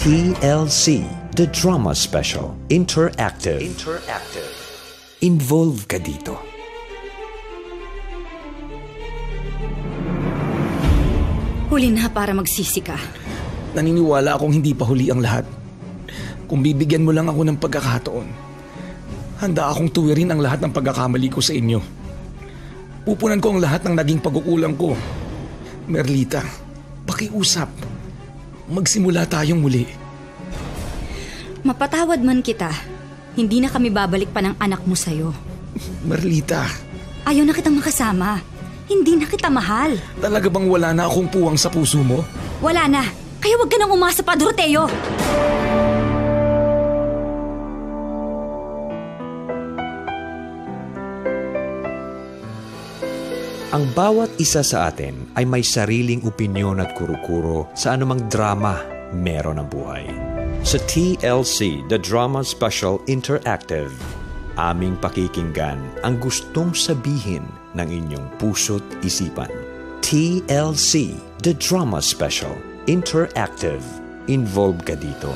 TLC, The Drama Special, Interactive. Involve ka dito. Huli na para magsisi ka. Naniniwala akong hindi pa huli ang lahat. Kung bibigyan mo lang ako ng pagkakataon, handa akong tuwirin ang lahat ng pagkakamali ko sa inyo. Pupunan ko ang lahat ng naging pagkukulang ko. Merlita, pakiusap. Magsimula tayong muli. Mapatawad man kita, hindi na kami babalik pa ng anak mo sa'yo. Merlita. Ayaw na kitang makasama. Hindi na kita mahal. Talaga bang wala na akong puwang sa puso mo? Wala na. Kaya wag ka nang umasa pa, Doroteo. Ang bawat isa sa atin ay may sariling opinyon at kuro-kuro sa anumang drama meron ang buhay. Sa TLC, The Drama Special Interactive, aming pakikinggan ang gustong sabihin ng inyong puso't isipan. TLC, The Drama Special Interactive. Involve ka dito.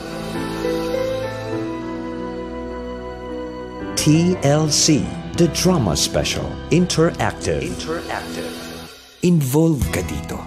TLC, The Drama Special Interactive. Involve ka dito.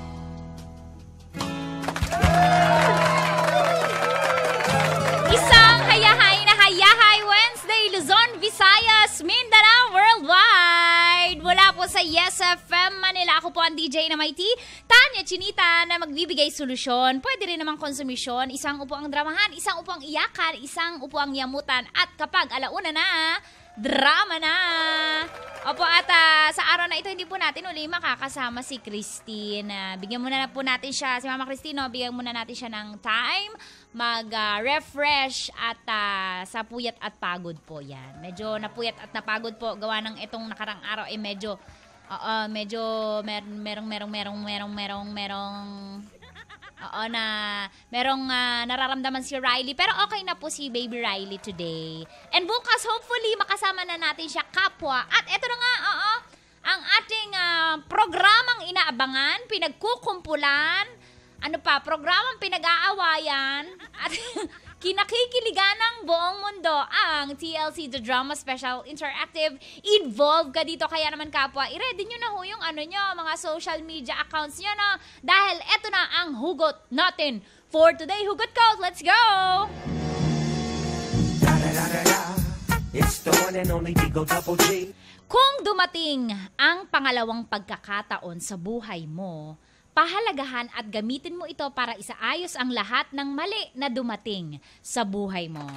Isang hayahay na hayahay Wednesday, Luzon, Visayas, Mindanao, worldwide. Mula po sa Yes FM Manila, ako po ang DJ na may T, Tanya Chinita, na magbibigay solusyon. Pwede rin namang konsumisyon. Isang upo ang dramahan, isang upo ang iyakan, isang upo ang yamutan. At kapag alauna na, drama na! Opo, at sa araw na ito, hindi po natin uli makakasama si Christine. Bigyan muna po natin siya, si Mama Christine, bigyan muna natin siya ng time, mag-refresh at sa puyat at pagod po yan. Medyo napuyat at napagod po, gawa ng itong nakarang araw, medyo merong nararamdaman si Riley. Pero okay na po si Baby Riley today. And bukas, hopefully, makasama na natin siya kapwa. At eto na nga, ang ating programang inaabangan, pinagkukumpulan, programang pinag-aawayan, at kinakikiligan ng buong mundo ang TLC The Drama Special Interactive. Involve ka dito. Kaya naman kapwa, i-ready nyo na ho yung mga social media accounts nyo, no? Dahil eto na ang hugot natin for today. Hugot Code, let's go! It's the one and only Digo Double G. Kung dumating ang pangalawang pagkakataon sa buhay mo, pahalagahan at gamitin mo ito para isaayos ang lahat ng mali na dumating sa buhay mo.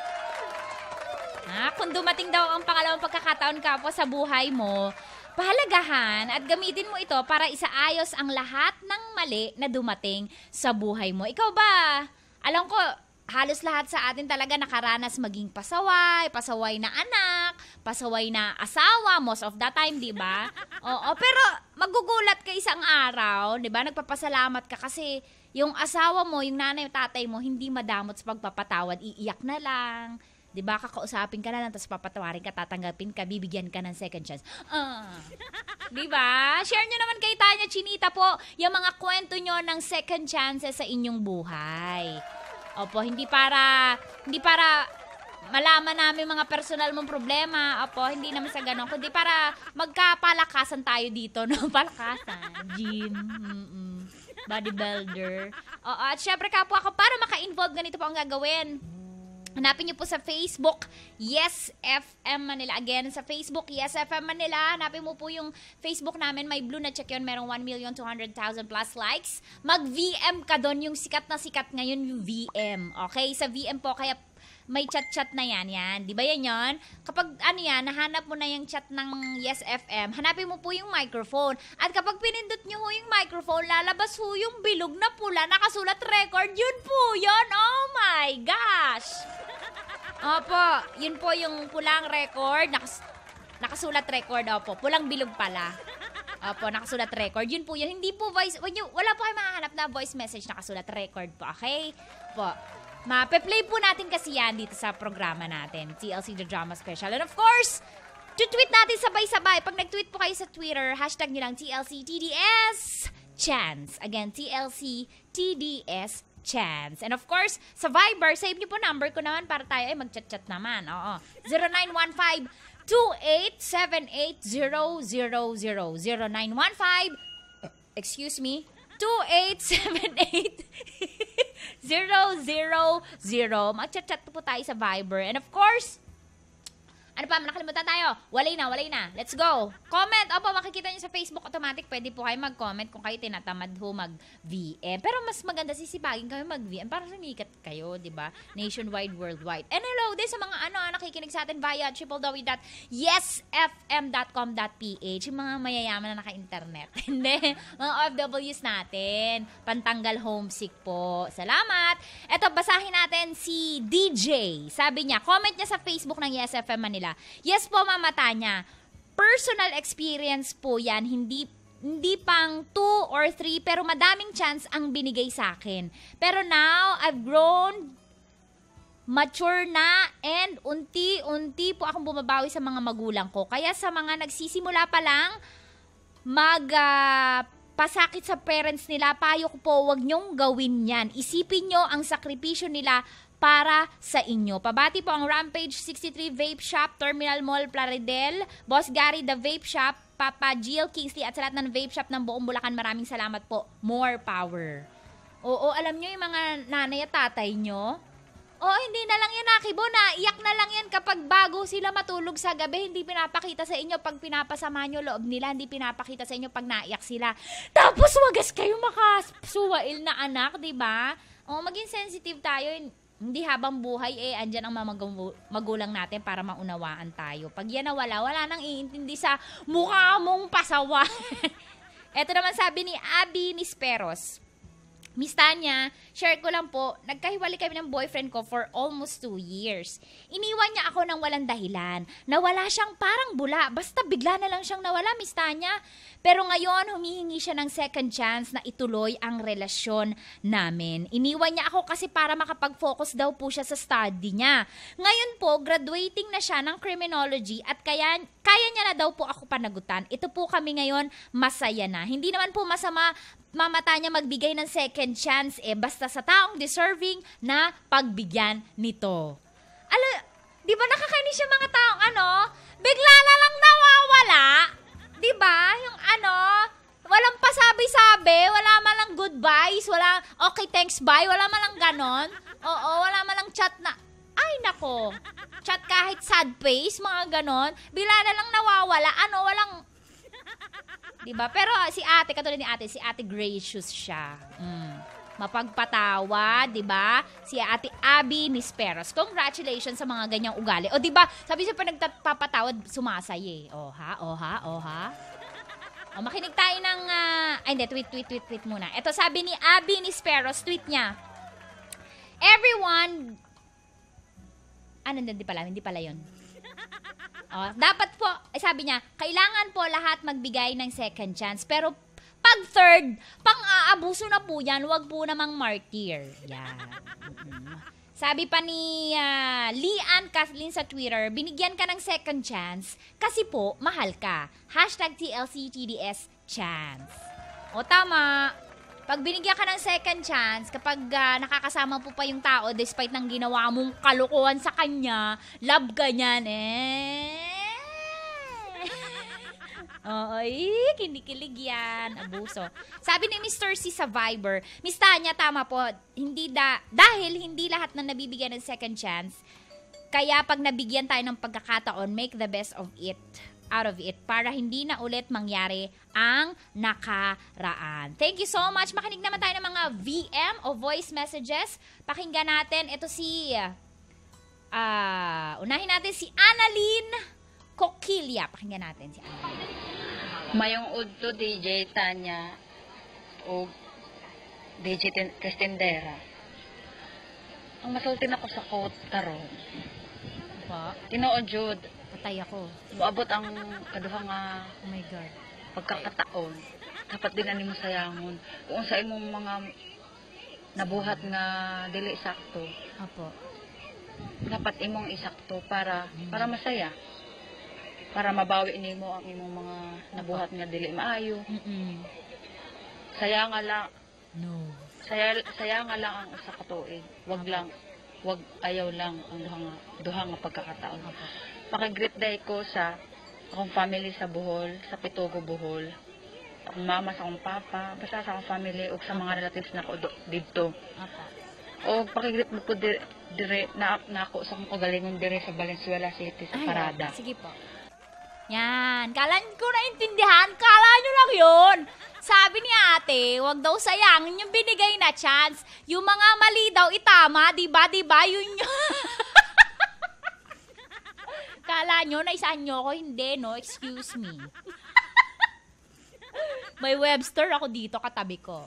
Kung dumating daw ang pangalawang pagkakataon kapwa sa buhay mo, pahalagahan at gamitin mo ito para isaayos ang lahat ng mali na dumating sa buhay mo. Ikaw ba? Alam ko, halos lahat sa atin talaga nakaranas maging pasaway na anak, pasaway na asawa, most of the time, di ba? Oo, pero magugulat ka isang araw, di ba? Nagpapasalamat ka kasi yung asawa mo, yung nanay, tatay mo, hindi madamot sa pagpapatawad, iiyak na lang, di ba? Kakausapin ka na lang, tapos papatawarin ka, tatanggapin ka, bibigyan ka ng second chance. Di ba? Share nyo naman kay Tanya Chinita po yung mga kwento nyo ng second chances sa inyong buhay. Opo, hindi para malaman namin mga personal mong problema. Opo, hindi naman sa ganon. Kundi para magkapalakasan tayo dito, no? Palakasan. Gym. Bodybuilder. Oo, at syempre kapwa ako, para maka-involve, ganito po ang gagawin. Hanapin niyo po sa Facebook, Yes FM Manila. Again, sa Facebook, Yes FM Manila. Hanapin mo po yung Facebook namin. May blue na check yun. Merong 1,200,000 plus likes. Mag-VM ka doon. Yung sikat na sikat ngayon, yung VM. Okay? Sa VM po, kaya may chat-chat na yan. Di ba yan yun? Kapag nahanap mo na yung chat ng Yes FM, hanapin mo po yung microphone. At kapag pinindot nyo yung microphone, lalabas yung bilog na pula, nakasulat record. Yun po yun. Oh my gosh! Opo, yun po yung pulang record. Nakasulat record, opo. Pulang bilog pala. Opo, nakasulat record. Yun po yun. Hindi po voice, wala po kayo mahanap na voice message, nakasulat record po. Okay? Po. Mape-play po natin kasi yan dito sa programa natin, TLC The Drama Special. And of course, tweet natin sabay-sabay. Pag nag-tweet po kayo sa Twitter, hashtag nyo lang TLC TDS Chance. Again, TLC TDS chance. And of course, sa Viber, save niyo po number ko naman para tayo ay mag-chat-chat naman. Oo. 0915-2878-000. 0915, excuse me, 2878-000. Mag-chat-chat po tayo sa Viber. And of course, ano pa, nakalimutan tayo. Walay na. Let's go. Comment. Opo, makikita nyo sa Facebook automatic. Pwede po kayo mag-comment kung kayo tinatamad ho mag-VM. Pero mas maganda sisipagin kayo mag-VM para sumikat kayo, di ba? Nationwide, worldwide. And hello din sa mga nakikinig sa atin via www.yesfm.com.ph. Yung mga mayayaman na naka-internet. Hindi. Mga OFWs natin. Pantanggal homesick po. Salamat. Eto, basahin natin si DJ. Sabi niya, comment niya sa Facebook ng Yes FM Manila. Yes po, Mama Tanya. Personal experience po yan. Hindi pang 2 or 3, pero madaming chance ang binigay sa akin. Pero now, I've grown, mature na, and unti-unti po akong bumabawi sa mga magulang ko. Kaya sa mga nagsisimula pa lang, pasakit sa parents nila, payo ko po, wag nyong gawin yan. Isipin nyo ang sakripisyo nila para sa inyo. Pabati po ang Rampage 63 Vape Shop, Terminal Mall, Plaridel, Boss Gary The Vape Shop, Papa Jill Kingsley at sa lahat ng vape shop ng buong Bulacan. Maraming salamat po. More power. Oo, alam nyo yung mga nanay at tatay nyo? Oo, hindi na lang yan, Akibo. Naiyak na lang yan kapag bago sila matulog sa gabi. Hindi pinapakita sa inyo pag pinapasama nyo loob nila. Hindi pinapakita sa inyo pag naiyak sila. Tapos wagas kayo makasuwail na anak, di ba? Oo, maging sensitive tayo. Hindi habang buhay, andyan ang mga magulang natin para maunawaan tayo. Pag yan nawala, wala nang iintindi sa mukha mong pasawa. Ito naman sabi ni Abby Nisperos. Miss Tanya, share ko lang po, nagkahiwalay kami ng boyfriend ko for almost 2 years. Iniwan niya ako ng walang dahilan. Nawala siyang parang bula. Basta bigla na lang siyang nawala, Miss Tanya. Pero ngayon, humihingi siya ng second chance na ituloy ang relasyon namin. Iniwan niya ako kasi para makapag-focus daw po siya sa study niya. Ngayon po, graduating na siya ng criminology at kaya niya na daw po ako panagutan. Ito po kami ngayon, masaya na. Hindi naman po masama Mama Tanya magbigay ng second chance basta sa taong deserving na pagbigyan nito. Di ba nakakainis yung mga taong bigla na lang nawawala? Di ba? Yung walang pasabi-sabi, wala man lang goodbyes, wala okay thanks bye, wala man lang ganon. Oo, wala man lang chat na, ay nako, chat kahit sad face, mga ganon. Bigla na lang nawawala, walang, diba? Pero si ate, katulad ni ate, si ate gracious siya. Mapagpatawa, diba? Si ate Abby Nisperos. Congratulations sa mga ganyang ugali. O diba, sabi siya pa nagpapatawad, sumasay O ha? O makinig tayo ng, hindi, tweet muna. Ito sabi ni Abby Nisperos, tweet niya. Everyone, hindi pala yun. Dapat po, sabi niya, kailangan po lahat magbigay ng second chance. Pero pag third, pang-aabuso na po yan, wag po namang martyr. Yan. Sabi pa ni Lian Kathleen sa Twitter, binigyan ka ng second chance kasi po, mahal ka. #TLCTDS chance. O tama. Pag binigyan ka ng second chance, kapag nakakasama po pa yung tao, despite ng ginawa mong kalokohan sa kanya, love ka niyan, kinikilig yan, abuso. Sabi ni Mr. C sa Viber, Miss Tanya, tama po, dahil hindi lahat na nabibigyan ng second chance, kaya pag nabigyan tayo ng pagkakataon, make the best of it. Out of it para hindi na ulit mangyari ang nakaraan. Thank you so much. Makinig naman tayo ng mga VM o voice messages. Pakinggan natin. Ito si unahin natin si Annalyn Coquilla. Pakinggan natin si Annalyn. Mayong udto DJ Tanya o DJ Testendera. Ang masultin ako sa quote karon. Pa? Tinuod jud patay ako. Moabot ang kaduha nga Oh my God. pagkakataon. Dapat din ani mo sayangon. Kung sa imong mga nabuhat nga dili sakto, Apo. dapat imong isakto para masaya. Para mabawi nimo ang imong mga nabuhat nga dili maayo. Mm-mm. Sayang lang. No. Saya nga lang ang usa ka tuig. Wag ayaw lang ang duha nga pagkakataon. Pakigreet day ko sa akong family sa Bohol, sa Pitugo, Bohol. Akong mama, sa akong papa, basta sa akong family ug sa mga relatives na ko dito. O pakigreet mo po dire na ako sa akong kagalingon dire sa Valenzuela City sa Parada. Sige po. Yan, kala ko naintindihan, kala nyo lang yun. Sabi ni ate, wag daw sayangin yung binigay na chance. Yung mga mali daw itama, diba? Yun yun. Kala nyo, naisahan nyo ako, hindi, no? Excuse me. May Webster ako dito, katabi ko.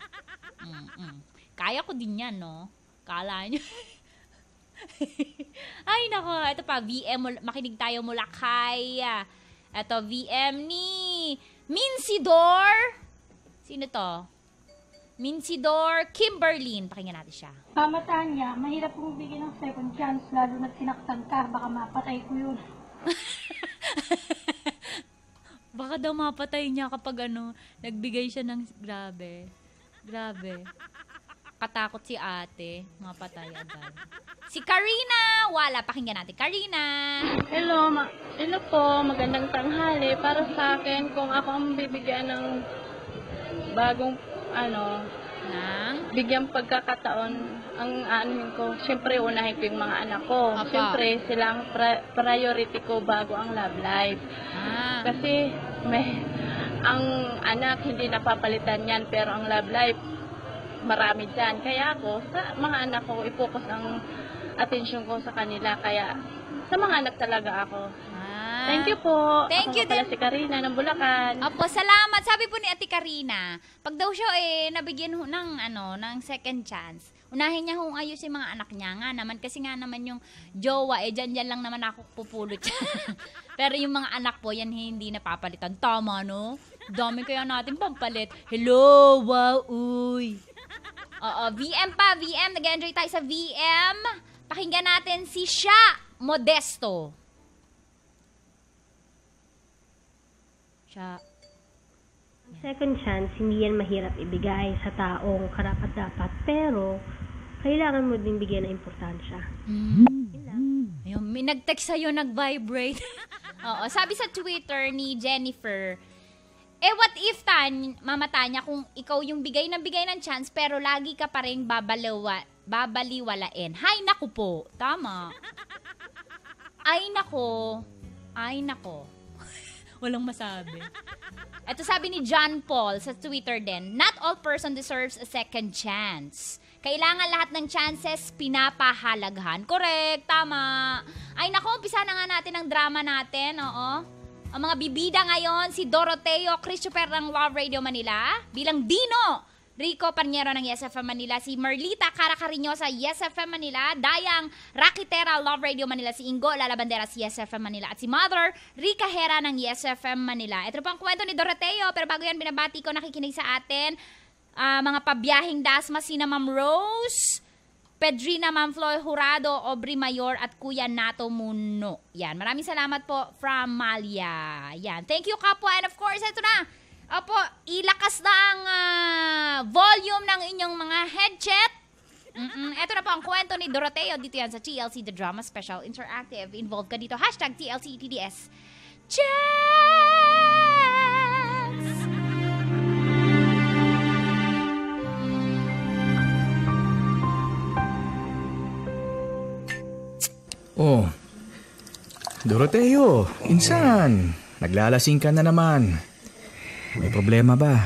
Kaya ko din yan, no? Kala nyo. Ay, nako. Ito pa, VM, makinig tayo mula kay, ito, VM ni Minsidor. Sino to? Minsidor Kimberlyn. Pakinggan natin siya. Pamataan niya, mahirap pong bigyan ng second chance, lalo na sinaktan ka, baka mapatay ko yun. Baka daw mapatay niya kapag nagbigay siya ng grabe. Katakot si ate, mapatay agad. Si Karina, wala, pakinggan natin. Karina. Hello po, magandang tanghali. Para sa akin, kung ako ang bibigyan ng bagong, bigyang pagkakataon, ang anuhin ko, syempre unahin ko yung mga anak ko. Apa. Syempre, silang priority ko bago ang love life. Kasi, ang anak, hindi napapalitan yan, pero ang love life, marami dyan. Kaya ako, sa mga anak ko, i-focus ang atensyon ko sa kanila. Kaya, sa mga anak talaga ako. Thank you po. Thank you pala din. si Karina ng Bulacan. Opo, salamat. Sabi po ni Ate Karina, pag daw siya nabigyan ng second chance, unahin niya kung ayos yung mga anak niya nga naman. Kasi nga naman yung jowa, dyan lang naman ako pupulot siya. Pero yung mga anak po, yan hindi napapalitan. Tama, no? Dami kaya natin pampalit. Hello, wow, uy. Oo, VM pa, VM. Nag-enjoy tayo sa VM. Pakinggan natin si Sha Modesto. Sha. Second chance, hindi yan mahirap ibigay sa taong karapat-dapat, pero kailangan mo din bigyan ng importansya. Ayun, may nag-text sa'yo, nag-vibrate. Oo, sabi sa Twitter ni Jennifer, what if Mama Tanya, kung ikaw yung bigay ng chance, pero lagi ka pa rin babaliwalain. Hay, naku po. Tama. Ay, nako. Walang masabi. Ito sabi ni John Paul sa Twitter din, not all person deserves a second chance. Kailangan lahat ng chances pinapahalaghan. Correct, tama. Ay nako, umpisa na nga natin ang drama natin, oo. Ang mga bibida ngayon, si Doroteo Christopher ng Love Radio Manila, bilang Dino Rico Parniero ng Yes FM Manila, si Merlita Caracarino sa Yes FM Manila, Dayang Rakitera Love Radio Manila, si Ingo Lalabandera sa Yes FM Manila, at si Mother Rica Hera ng Yes FM Manila. Ito po ang kwento ni Doroteo, pero bago yan, binabati ko nakikinig sa atin, mga pabiyahing dasma, sina Ma'am Rose, Pedrina, Ma'am Floy Jurado, Aubrey Mayor, at Kuya Nato Muno. Yan, maraming salamat po from Malia. Yan, thank you kapwa, and of course, ito na. Opo, ilakas na ang volume ng inyong mga headset. Ito na po ang kwento ni Doroteo. Dito yan sa TLC The Drama Special Interactive. Involved ka dito. #TLCTDS. Chance! Oh, Doroteo, insan, naglalasing ka na naman. May problema ba?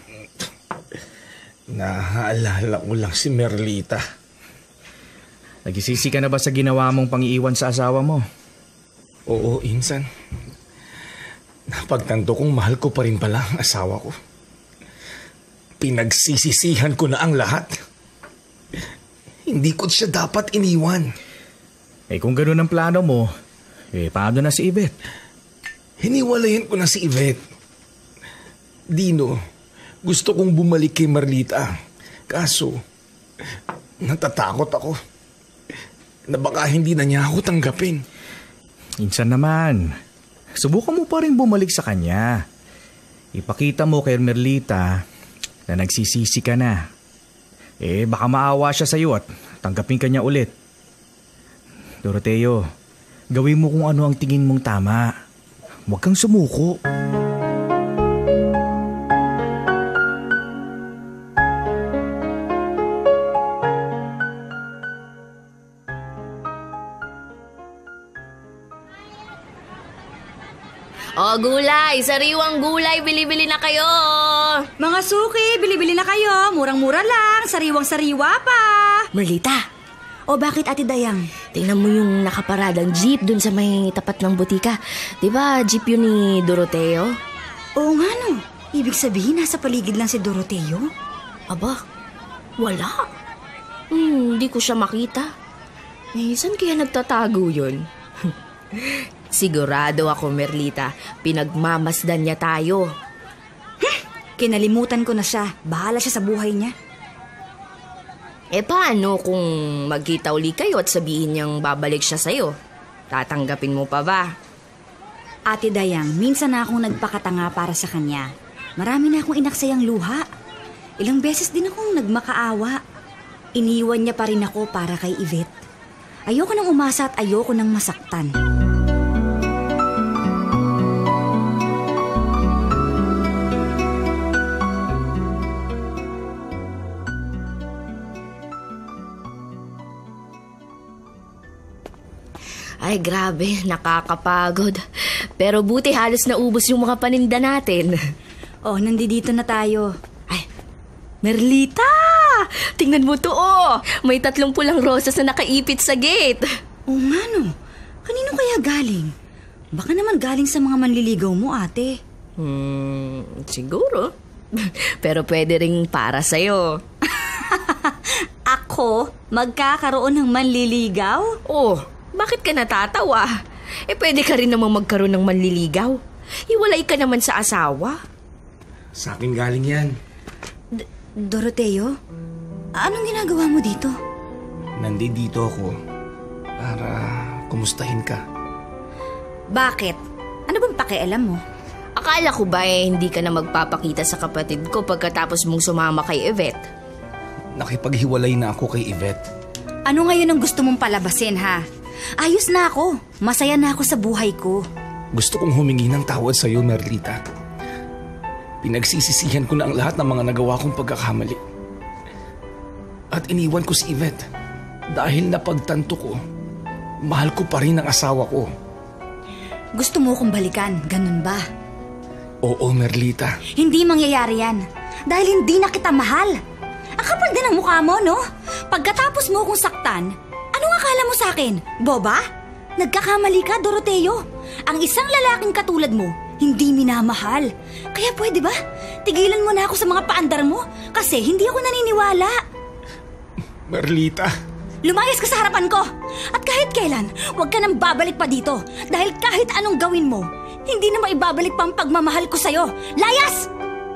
Naaalala ko lang si Merlita. Nagsisisi ka na ba sa ginawa mong pangiiwan sa asawa mo? Oo, insan. Napagtanto kong mahal ko pa rin pala ang asawa ko. Pinagsisisihan ko na ang lahat. Hindi ko siya dapat iniwan. Kung gano'n ang plano mo, paano na si Yvette? Hiniwalayan ko na si Yvette. Dino, gusto kong bumalik kay Marlita. Kaso, natatakot ako na baka hindi na niya ako tanggapin. Minsan naman, subukan mo pa rin bumalik sa kanya. Ipakita mo kay Merlita na nagsisisi ka na. Baka maawa siya sa'yo at tanggapin ka niya ulit. Doroteo, gawin mo kung ano ang tingin mong tama. Huwag kang sumuko. O gulay, sariwang gulay, bili-bili na kayo. Mga suki, bili-bili na kayo. Murang-mura lang, sariwang-sariwa pa. Merlita, O bakit Ate Dayang? tingnan mo yung nakaparadang jeep dun sa may tapat ng butika. Diba jeep yun ni Doroteo? Oo nga no. Ibig sabihin nasa paligid lang si Doroteo? Aba, wala. Hindi ko siya makita. Saan kaya nagtatago yun? Sigurado ako, Merlita. Pinagmamasdan niya tayo. Kinalimutan ko na siya. Bahala siya sa buhay niya. Paano kung magkita uli kayo at sabihin niyang babalik siya sa'yo? Tatanggapin mo pa ba? Ate Dayang, minsan na akong nagpakatanga para sa kanya. Marami na akong inaksayang luha. Ilang beses din akong nagmakaawa. Iniwan niya pa rin ako para kay Yvette. Ayoko nang umasa at ayoko nang masaktan. Ay, grabe, nakakapagod. Pero buti halos naubos yung mga paninda natin. Oh, nandito na tayo. Ay, Merlita! Tingnan mo to, oh! May 3 pulang rosas na nakaipit sa gate. Oo nga no. Kanino kaya galing? Baka naman galing sa mga manliligaw mo, ate. Siguro. Pero pwede ring para sa'yo. Ako? Magkakaroon ng manliligaw? Oh, bakit ka natatawa? Pwede ka rin namang magkaroon ng manliligaw. Hiwalay ka naman sa asawa. Sa akin galing yan. Doroteo? Anong ginagawa mo dito? Nandito ako para kumustahin ka. Bakit? Ano bang pakialam mo? Akala ko ba hindi ka na magpapakita sa kapatid ko pagkatapos mong sumama kay Yvette? Nakipaghiwalay na ako kay Yvette. Ano ngayon ang gusto mong palabasin, ha? Ayos na ako. Masaya na ako sa buhay ko. Gusto kong humingi ng tawad sa'yo, Merlita. Pinagsisisihan ko na ang lahat ng mga nagawa kong pagkakamali. At iniwan ko si Yvette dahil napagtanto ko, mahal ko pa rin ang asawa ko. Gusto mo kong balikan, ganun ba? Oo, Merlita. Hindi mangyayari yan. Dahil hindi na kita mahal. Ang kapal din ang mukha mo, no? Pagkatapos mo kong saktan, anong akala mo sa akin? Boba? Nagkakamali ka, Doroteo. Ang isang lalaking katulad mo, hindi minamahal. Kaya pwede ba? Tigilan mo na ako sa mga paandar mo kasi hindi ako naniniwala. Merlita. Lumayas ka sa harapan ko. At kahit kailan, huwag ka nang babalik pa dito. Dahil kahit anong gawin mo, hindi na maibabalik pa ang pagmamahal ko sa'yo. Layas!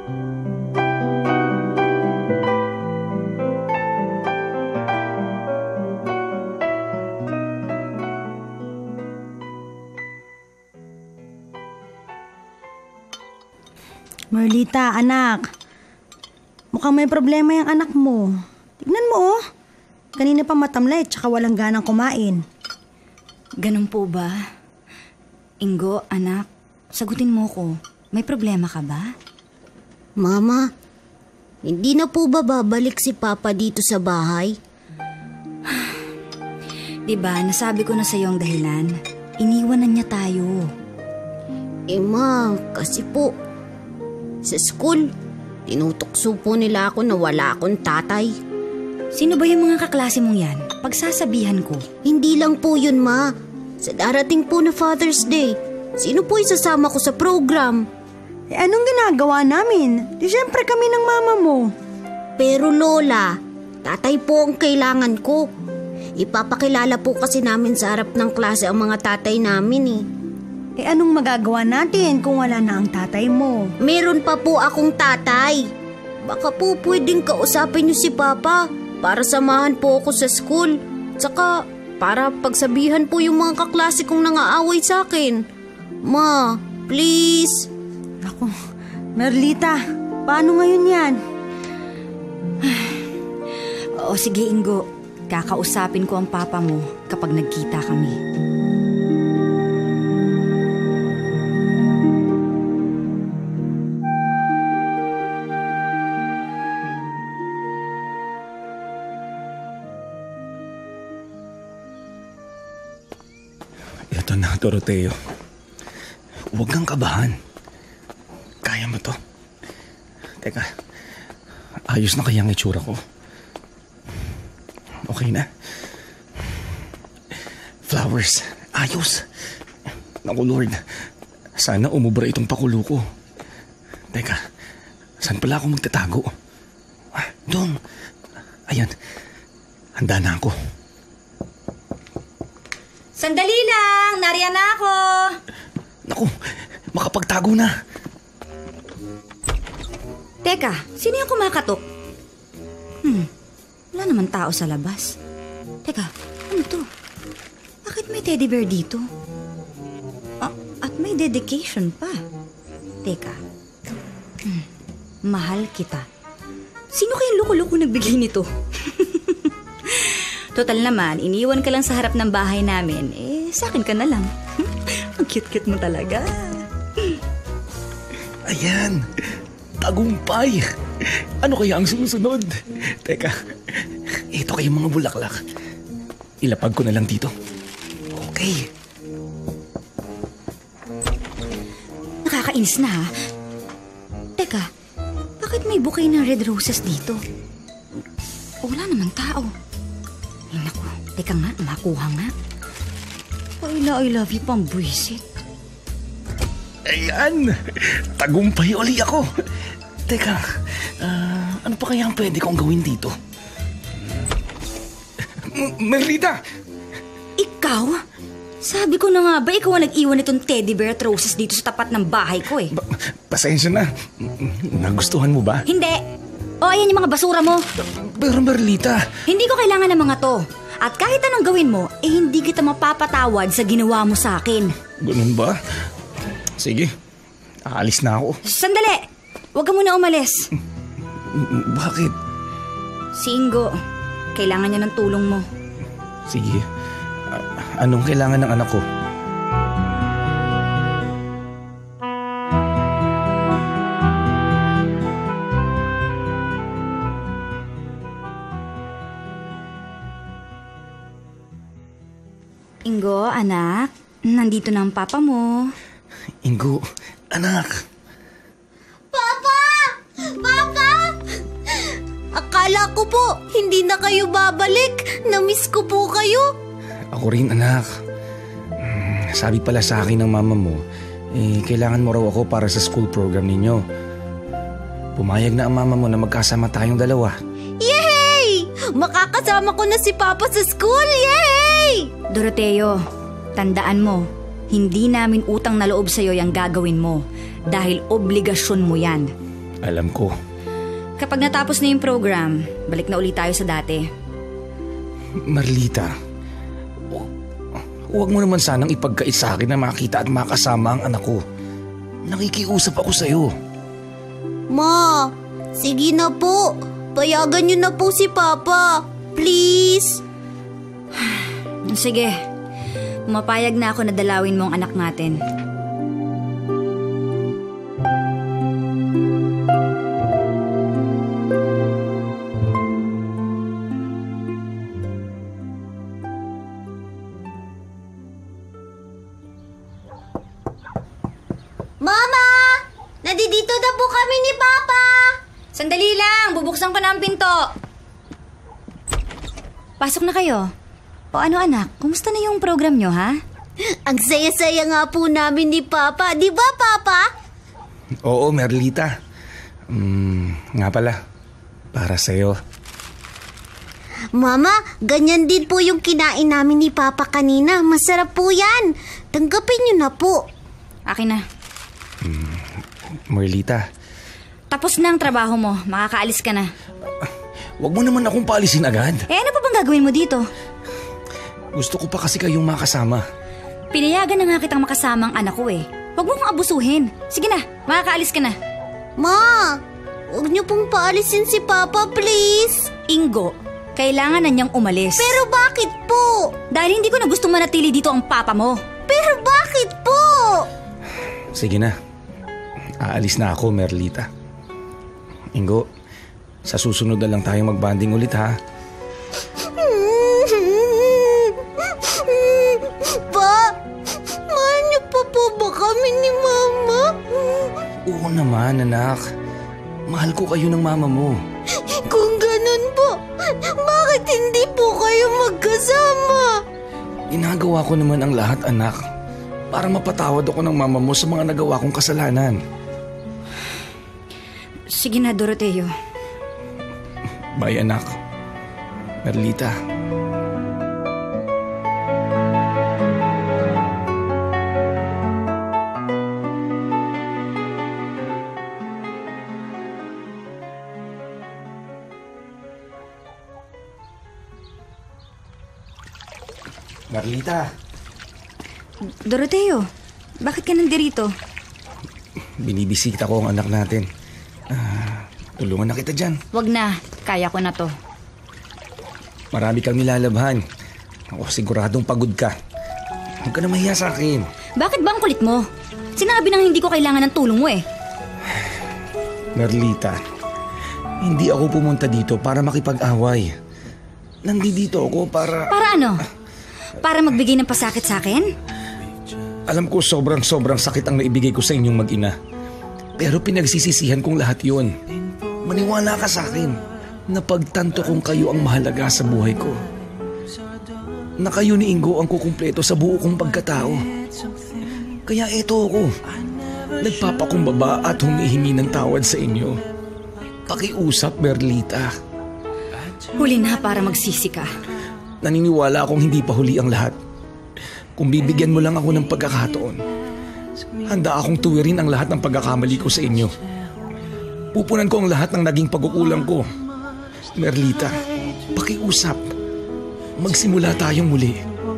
Merlita, anak. Mukhang may problema yung anak mo. Tignan mo, oh. Kanina pa matamlay tsaka walang ganang kumain. Ganun po ba? Ingo, anak, sagutin mo ko. May problema ka ba? Mama, hindi na po ba babalik si Papa dito sa bahay? Diba, nasabi ko na sa iyo ang dahilan. Iniwan na niya tayo. Ma, kasi po, sa school, tinutokso po nila ako na wala akong tatay. Sino ba yung mga kaklase mong yan? Pagsasabihan ko. Hindi lang po yun, Ma. Sa darating po na Father's Day, sino po isasama ko sa program? Anong ginagawa namin? Di syempre kami ng mama mo. Pero Lola, tatay po ang kailangan ko. Ipapakilala po kasi namin sa harap ng klase ang mga tatay namin eh. Anong magagawa natin kung wala na ang tatay mo? Meron pa po akong tatay. Baka po pwedeng kausapin niyo si Papa para samahan po ako sa school. Tsaka para pagsabihan po yung mga kaklase kong nangaaway sa akin. Ma, please. Ako, Merlita, paano ngayon yan? O sige, Ingo. Kakausapin ko ang papa mo kapag nagkita kami. Ito na, Doroteo. Huwag kang kabahan. Kaya mo to. Teka, ayos na kaya ang itsura ko? Okay na? Flowers, ayos. Naku Lord, sana umubra itong pakulo ko. Teka, saan pala ako magtatago? Doon. Ayan, handa na ako. Sandali lang! Nariyan na ako! Naku, makapagtago na. Teka, sino yung kumakatok? Wala naman tao sa labas. Teka, ano to? Bakit may teddy bear dito? At may dedication pa. Teka. Mahal kita. Sino kayang loko-loko nagbigay nito? Total naman, iniwan ka lang sa harap ng bahay namin. Sa akin ka na lang. Ang cute-cute mo talaga. Ayan, tagumpay. Ano kaya ang susunod? Teka, ito kayong mga bulaklak. Ilapag ko na lang dito. Okay. Nakakainis na ha. Teka, bakit may bouquet ng red roses dito? Wala naman tao. Ay naku, teka nga, makuha nga. I love you pang buwisit. Ayan, tagumpay uli ako. Teka, ano pa kaya ang pwede kong gawin dito? Merlita! Ikaw? Sabi ko na nga ba, ikaw ang nag-iwan nitong teddy bear at roses dito sa tapat ng bahay ko eh. Pasensya na. Nagustuhan mo ba? Hindi. O ayan yung mga basura mo. Pero Merlita... Hindi ko kailangan ng mga to. At kahit anong gawin mo, hindi kita mapapatawad sa ginawa mo sa akin. Ganun ba? Sige, aalis na ako. Sandali! Huwag ka muna umalis. Bakit? Si Ingo, kailangan niya ng tulong mo. Sige, anong kailangan ng anak ko? Ingo, anak, nandito na ang papa mo. Ingo, anak. Papa! Papa! Akala ko po, hindi na kayo babalik. Namiss ko po kayo. Ako rin, anak. Sabi pala sa akin ng mama mo, kailangan mo raw ako para sa school program ninyo. Pumayag na ang mama mo na magkasama tayong dalawa. Yay! Makakasama ko na si Papa sa school! Yay! Doroteo, tandaan mo, hindi namin utang na loob sa'yo yung gagawin mo dahil obligasyon mo yan. Alam ko. Kapag natapos na yung program, balik na ulit tayo sa dati. Marlita, huwag mo naman sanang ipagkait sa akin na makita at makasama ang anak ko. Nakikiusap ako sa'yo. Ma, sige na po. Payagan niyo na po si Papa. Please. Sige, mapayag na ako na dalawin mo ang anak natin. Mama! Nandito na po kami ni Papa! Sandali lang, bubuksan ko na ang pinto. Pasok na kayo. O ano anak, kumusta na yung program nyo ha? Ang saya-saya nga po namin ni Papa. Di ba Papa? Oo, Merlita. Nga pala, para sa'yo. Mama, ganyan din po yung kinain namin ni Papa kanina. Masarap po yan. Tanggapin niyo na po. Akin na. Merlita. Tapos na ang trabaho mo, makakaalis ka na. Huwag mo naman akong paalisin agad. Ano pa bang gagawin mo dito? Gusto ko pa kasi kayong makasama. Pinayagan na nga kitang makasama ang anak ko eh. Huwag mo kong abusuhin. Sige na, makakaalis ka na. Ma, huwag niyo pong paalisin si Papa, please. Ingo, Kailangan na niyang umalis. Pero bakit po? Dahil hindi ko na gusto manatili dito ang papa mo. Pero bakit po? Sige na. Aalis na ako, Merlita. Ingo, sa susunod na lang tayong magbanding ulit ha. Pa, mahal niyo pa po ba kami ni Mama? Oo naman, anak. Mahal ko kayo ng mama mo. Kung ganun po, bakit hindi po kayo magkasama? Ginagawa ko naman ang lahat, anak, para mapatawad ako ng mama mo sa mga nagawa kong kasalanan. Sige na, Doroteo. Bye, anak. Merlita. Merlita. Doroteo, bakit ka nandirito? Binibisita ko ang anak natin. Tulungan na kita dyan. Wag na, kaya ko na to. Marami kang nilalabhan. Ako siguradong pagod ka. Huwag ka na mahiya sa akin. Bakit ba ang kulit mo? Sinabi nang hindi ko kailangan ng tulong mo eh. Merlita, hindi ako pumunta dito para makipag-away. Nandito ako para... Para ano? Para magbigay ng pasakit sa akin? Alam ko sobrang sakit ang naibigay ko sa inyong mag-ina. Pero pinagsisisihan kong lahat yun. Maniwala ka sa akin. Napagtanto kong kayo ang mahalaga sa buhay ko. Na kayo ni Ingo ang kukumpleto sa buo kong pagkatao. Kaya eto ako. Nagpapakumbaba at humihingi ng tawad sa inyo. Pakiusap, Merlita. Huli na para magsisi ka. Naniniwala akong hindi pa huli ang lahat. Kung bibigyan mo lang ako ng pagkakataon, handa akong tuwirin ang lahat ng pagkakamali ko sa inyo. Pupunan ko ang lahat ng naging pagkukulang ko. Merlita, pakiusap. Magsimula tayong muli.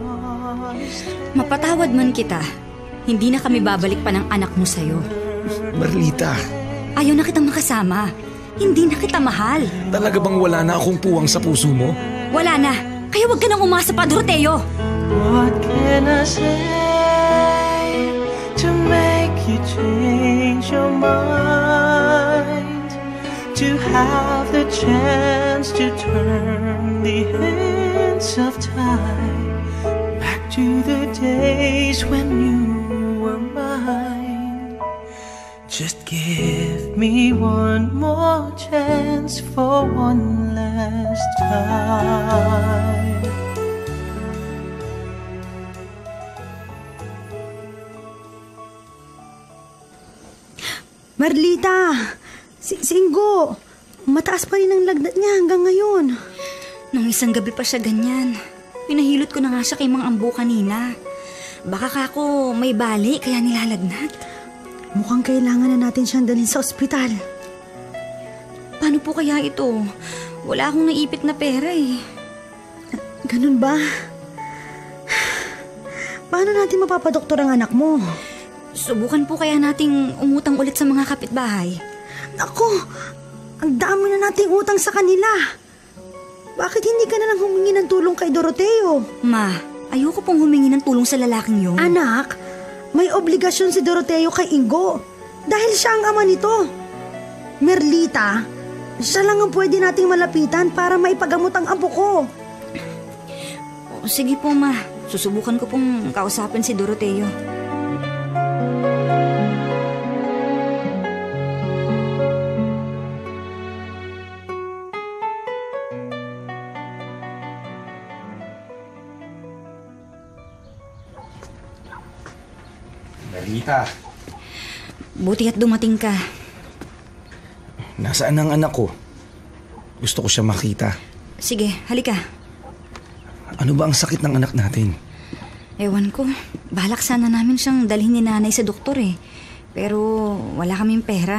Mapatawad man kita, hindi na kami babalik pa ng anak mo sa'yo. Merlita. Ayaw na kitang makasama. Hindi na kita mahal. Talaga bang wala na akong puwang sa puso mo? Wala na. Kaya huwag ka nang umasa pa, Doroteo. What can I say to make you change your mind? To have the chance to turn the hands of time back to the days when you were mine. Just give me one more chance for one last time. Merlita! Singgo! Mataas pa rin ang lagnat niya hanggang ngayon. Nung isang gabi pa siya ganyan. Pinahilot ko na nga siya kay Mang Ambo kanina. Baka kako may bali kaya nilalagnat. Mukhang kailangan na natin siyang dalhin sa ospital. Paano po kaya ito? Wala akong naipit na pera eh. Ganun ba? Paano natin mapapadoktor ang anak mo? Subukan po kaya nating umutang ulit sa mga kapitbahay. Naku, ang dami na nating utang sa kanila. Bakit hindi ka na lang humingi ng tulong kay Doroteo? Ma, ayoko pong humingi ng tulong sa lalaking yun. Anak, may obligasyon si Doroteo kay Ingo dahil siya ang ama nito. Merlita, siya lang ang pwede nating malapitan para maipagamot ang apo ko. Sige po, Ma. Susubukan ko pong kausapin si Doroteo. Merlita. Buti at dumating ka. Nasaan ang anak ko? Gusto ko siya makita. Sige, halika. Ano ba ang sakit ng anak natin? Ewan ko. Balak sana namin siyang dalhin ni nanay sa doktor eh. Pero wala kaming pera.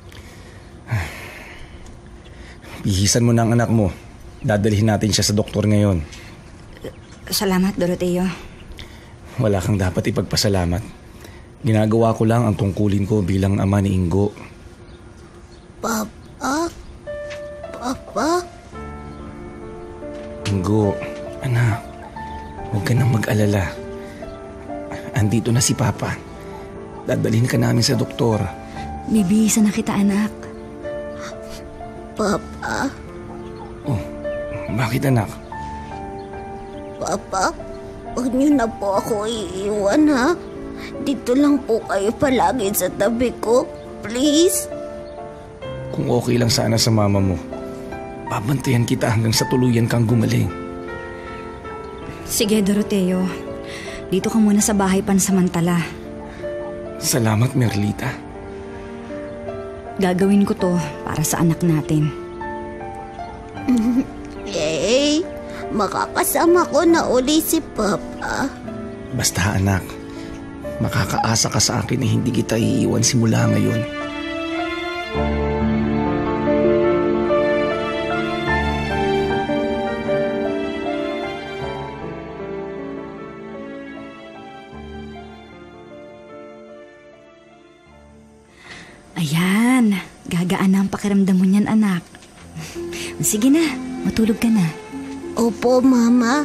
Bihisan mo na ang anak mo. Dadalhin natin siya sa doktor ngayon. Salamat, Doroteo. Wala kang dapat ipagpasalamat. Ginagawa ko lang ang tungkulin ko bilang ama ni Ingo. Papa? Papa? Ingo, anak, huwag ka nang mag-alala. Andito na si Papa. Dadalhin ka namin sa doktor. Bibihisa na kita, anak. Papa? Oh, bakit anak? Papa, huwag niyo na po ako iiwan, ha? Dito lang po kayo palagi sa tabi ko. Please? Kung okay lang sana sa mama mo, babantayan kita hanggang sa tuluyan kang gumaling. Sige, Doroteo. Dito ka muna sa bahay pansamantala. Salamat, Merlita. Gagawin ko to para sa anak natin. Yay! Makakasama ko na uli si Papa. Basta anak, makakaasa ka sa akin na hindi kita iiwan simula ngayon. Ayan, gagaan na ang pakiramdam mo niyan, anak. Sige na, matulog ka na. Opo, Mama.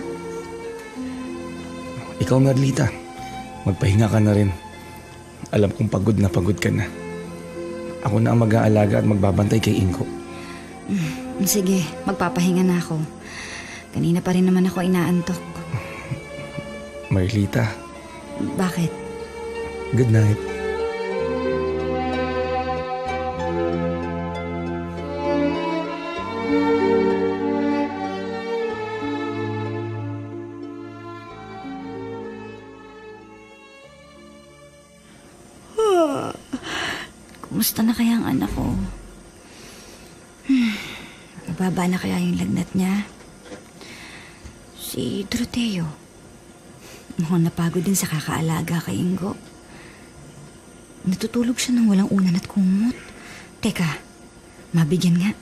Ikaw, Merlita, magpahinga ka na rin. Alam kong pagod ka na. Ako na ang mag-aalaga at magbabantay kay Ingo. Sige, magpapahinga na ako. Kanina pa rin naman ako inaantok. Merlita. Bakit? Good night. Kumusta na kaya ang anak ko? Mababa na kaya yung lagnat niya? Si Doroteo, mukhang napagod din sa kakaalaga kay Ingo. Natutulog siya nang walang unan at kumot. Teka, mabigyan nga.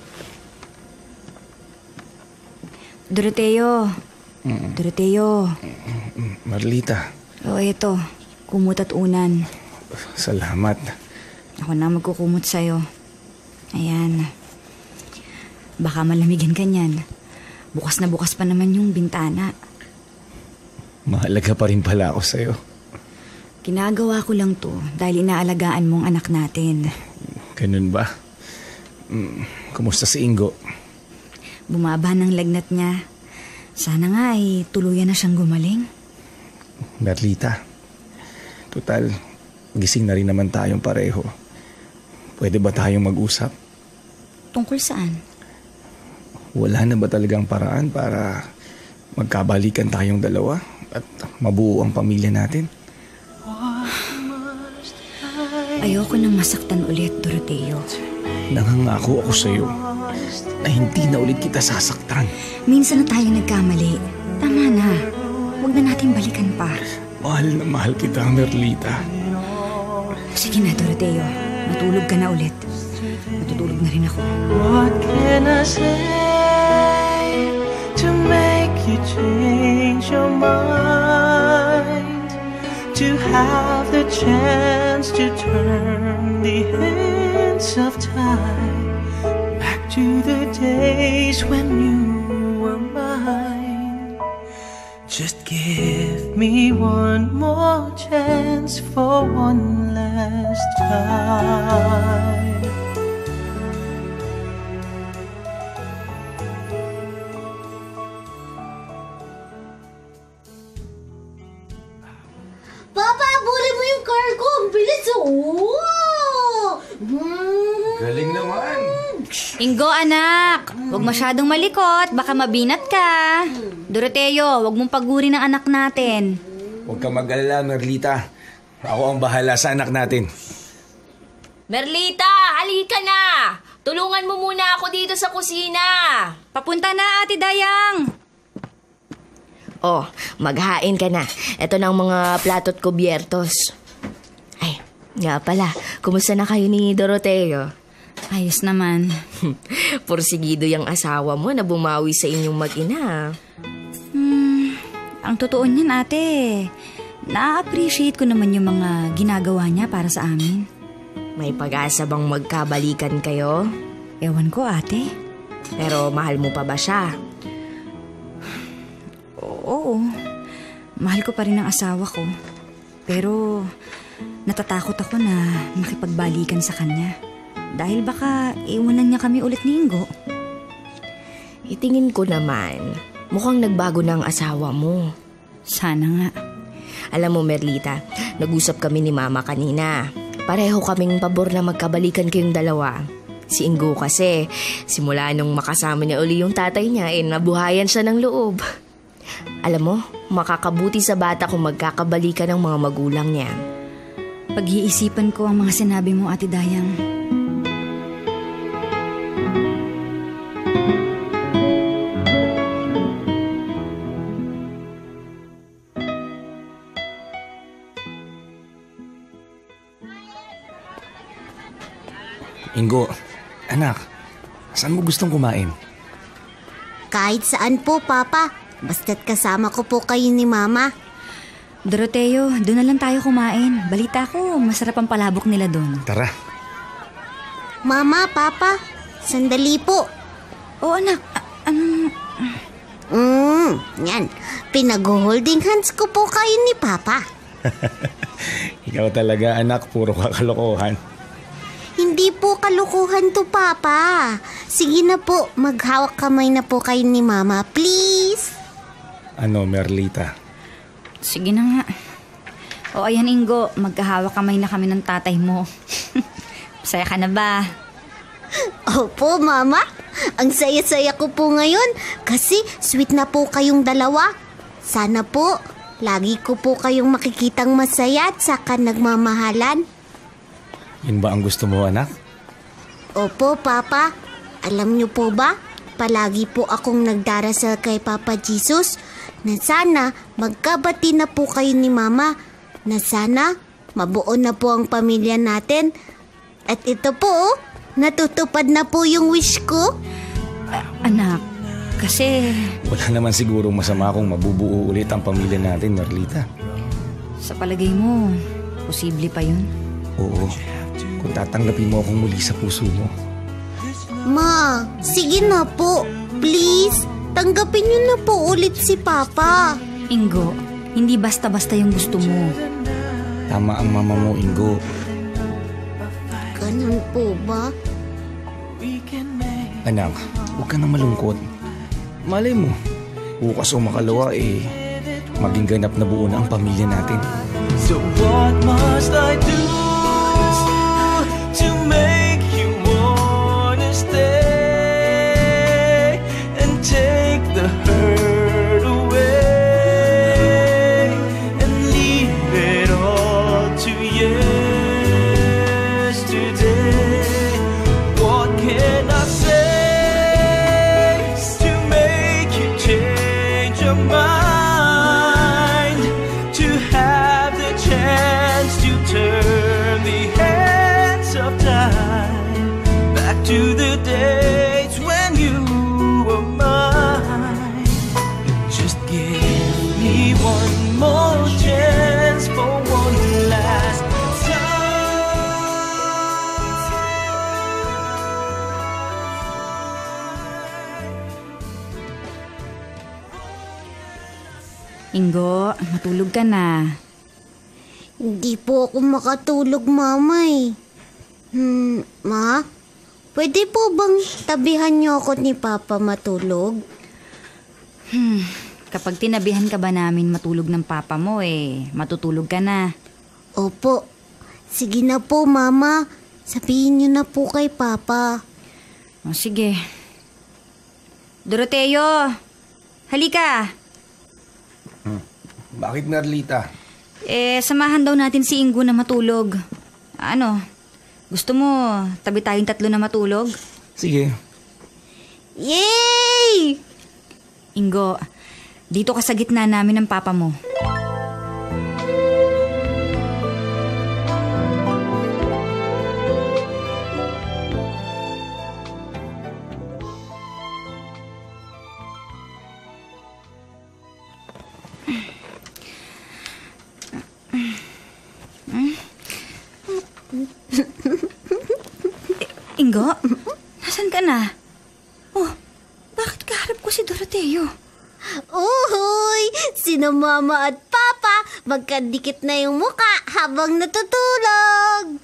Doroteo. Doroteo. Merlita. O, ito. Kumot at unan. Salamat. Ako na magkukumot sa'yo. Ayan. Baka malamigan ka niyan. Bukas na bukas pa naman yung bintana. Mahalaga pa rin pala ako sa'yo. Ginagawa ko lang to dahil inaalagaan mong anak natin. Ganun ba? Kumusta si Ingo? Bumaba ng lagnat niya. Sana nga ay tuluyan na siyang gumaling. Merlita, total, gising na rin naman tayong pareho. Pwede ba tayong mag-usap? Tungkol saan? Wala na ba talagang paraan para magkabalikan tayong dalawa at mabuo ang pamilya natin? Ayoko nang masaktan ulit, Doroteo. Nangangako ako sa'yo na hindi na ulit kita sasaktan. Minsan na tayo nagkamali. Tama na. Huwag na natin balikan pa. Mahal na mahal kita, Merlita. Sige na, Doroteo. Matulog ka na ulit. Matutulog na rin ako. What can I say to make you change your mind? To have the chance to turn the hands of time back to the days when you were mine. Just give me one more chance for one last time. Papa, bully mo yung car ko. Ang bilis, oh! Galing naman. Ingo, anak. Huwag masyadong malikot. Baka mabinat ka. Doroteo, huwag mong paguri ng anak natin. Huwag ka mag-alala, Merlita. Ako ang bahala sa anak natin. Merlita, halika na! Tulungan mo muna ako dito sa kusina. Papunta na, Ate Dayang. Oh, maghain ka na. Ito na ang mga plato't kubyertos. Ay, nga pala, kumusta na kayo ni Doroteo? Ayos naman. Porsigido yung asawa mo na bumawi sa inyong mag-ina. Ang totoo niyan, ate. Na-appreciate ko naman yung mga ginagawa niya para sa amin. May pag-asa bang magkabalikan kayo? Ewan ko, ate. Pero mahal mo pa ba siya? oo. Mahal ko pa rin ang asawa ko. Pero natatakot ako na makipagbalikan sa kanya. Dahil baka iwanan niya kami ulit ni Ingo. Itingin ko naman, mukhang nagbago na ang asawa mo. Sana nga. Alam mo, Merlita, nag-usap kami ni Mama kanina. Pareho kaming pabor na magkabalikan kayong dalawa. Si Ingo kasi, simula nung makasama niya uli yung tatay niya, nabuhayan siya ng loob. Alam mo, makakabuti sa bata kung magkakabalikan ng mga magulang niya. Pag-iisipan ko ang mga sinabi mo, Ate Dayang. Ingo, anak, saan mo gustong kumain? Kahit saan po, Papa. Basta't kasama ko po kayo ni Mama. Doroteo, doon na lang tayo kumain. Balita ko, masarap ang palabok nila doon. Tara. Mama, Papa, sandali po. Oo, anak. Yan. Pinag-holding hands ko po kayo ni Papa. Ikaw talaga, anak, puro kakalokohan. Hindi po kalukuhan to, Papa. Sige na po, maghawak kamay na po kayo ni Mama, please. Ano, Merlita? Sige na nga. O ayan, Ingo, magkahawak kamay na kami ng tatay mo. Saya ka na ba? Opo, Mama. Ang saya-saya ko po ngayon kasi sweet na po kayong dalawa. Sana po, lagi ko po kayong makikitang masaya at saka nagmamahalan. Yun ba ang gusto mo, anak? Opo, Papa. Alam niyo po ba, palagi po akong nagdarasal kay Papa Jesus na sana magkabati na po kayo ni Mama, na sana mabuo na po ang pamilya natin. At ito po, natutupad na po yung wish ko. Anak, kasi... Wala naman siguro masama kung mabubuo ulit ang pamilya natin, Merlita. Sa palagay mo, posible pa yun? Oo. Kung tatanggapin mo akong muli sa puso mo. Ma, sige na po. Please, tanggapin niyo na po ulit si Papa. Ingo, hindi basta-basta yung gusto mo. Tama ang mama mo, Ingo. Ganun po ba? Anak, huwag ka na malungkot. Malay mo, bukas o makalawa maging ganap na buo na ang pamilya natin. So what must I do to make you wanna stay and take the hurt away and leave it all to yesterday? What can I say to make you change your mind, to have the chance to turn the hands of time back to the days when you were mine? Just give me one more chance for one last Ingo, matulog ka na. Hindi po ako makatulog, Mama Ma, pwede po bang tabihan niyo ako ni Papa matulog? Kapag tinabihan ka ba namin matulog ng papa mo matutulog ka na. Opo. Sige na po, Mama. Sabihin niyo na po kay Papa. O sige. Doroteo, halika. Bakit, Merlita? Samahan daw natin si Ingo na matulog. Ano? Gusto mo, tabi tayong tatlo na matulog? Sige. Yay! Ingo, dito ka sa gitna namin ng papa mo. Ingo, nasan ka na? Oh, bakit kaharap ko si Doroteo? Uy! Si sina Mama at Papa magkadikit na yung muka habang natutulog.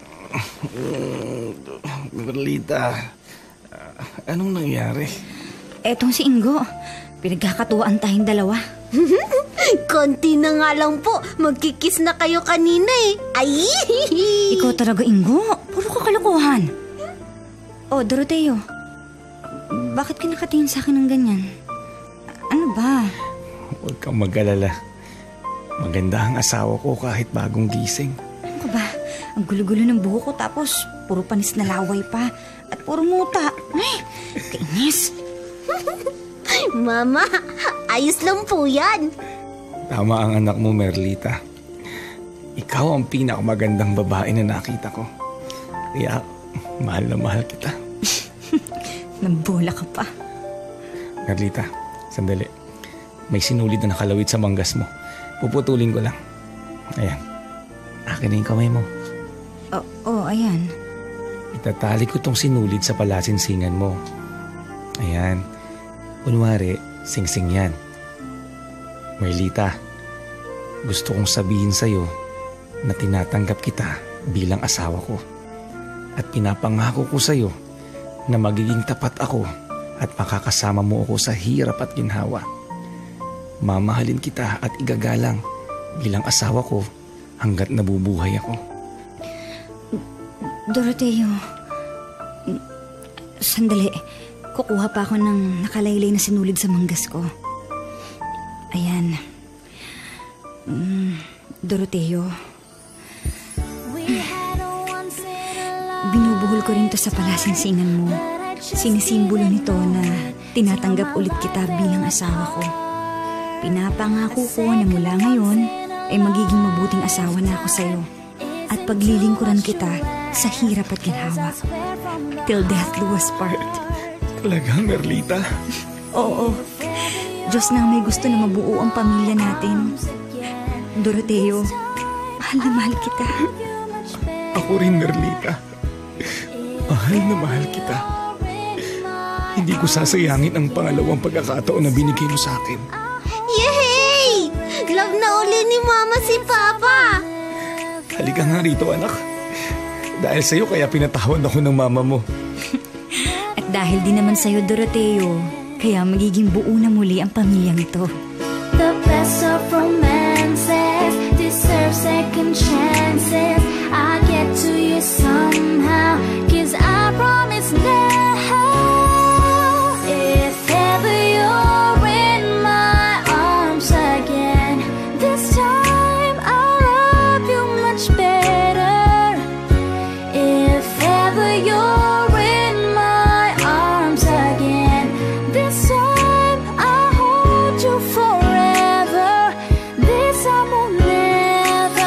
Merlita, anong nangyari? Etong si Ingo, pinagkakatuwaan tayong dalawa. Konti na nga lang po, magkikis na kayo kanina eh. Ay! Ikaw talaga, Ingo, puro kakalokohan. Oh, Doroteo, bakit ka nakatingin sa akin ng ganyan? Ano ba? Huwag kang mag-alala. Maganda ang asawa ko kahit bagong gising. Ano ka ba? Ang gulo-gulo ng buho ko tapos puro panis na laway pa at puro muta. Ay, kainis. Mama, ayos lang po yan. Tama ang anak mo, Merlita. Ikaw ang pinakamagandang babae na nakita ko. Kaya, mahal na mahal kita. Nambola ka pa. Merlita, sandali. May sinulid na nakalawit sa manggas mo. Puputulin ko lang. Ayan. Akin na yung kamay mo. Ayan. Itatali ko tong sinulid sa palasinsingan mo. Ayan. Kunwari, sing-sing yan. Merlita, gusto kong sabihin sa'yo na tinatanggap kita bilang asawa ko. At pinapangako ko sa'yo na magiging tapat ako at makakasama mo ako sa hirap at ginhawa. Mamahalin kita at igagalang bilang asawa ko hanggat nabubuhay ako. Doroteo, sandali. Kukuha pa ako ng nakalaylay na sinulid sa manggas ko. Ayan. Doroteo. Binubuhol ko rin to sa palasinsingan mo. Sinisimbolo nito na tinatanggap ulit kita bilang asawa ko. Pinapangako ko na mula ngayon ay magiging mabuting asawa na ako sa'yo. At paglilingkuran kita sa hirap at ginhawa. Till death do us part. Talaga, Merlita? Oo. Diyos na may gusto na mabuo ang pamilya natin. Doroteo, mahal na mahal kita. Ako rin, Merlita. Mahal na mahal kita. Hindi ko sasayangin ang pangalawang pagkakataon na binigay mo sa akin. Yay! Love na uli ni Mama si Papa. Halika nga rito, anak. Dahil sa'yo kaya pinatawad ako ng mama mo. At dahil din naman sa'yo, Doroteo, kaya magiging buo na muli ang pamilyang ito. The best of romances deserve second chances. I get to you somehow, 'cause I promise now. If ever you're in my arms again, this time I'll love you much better. If ever you're in my arms again, this time I'll hold you forever. This time will never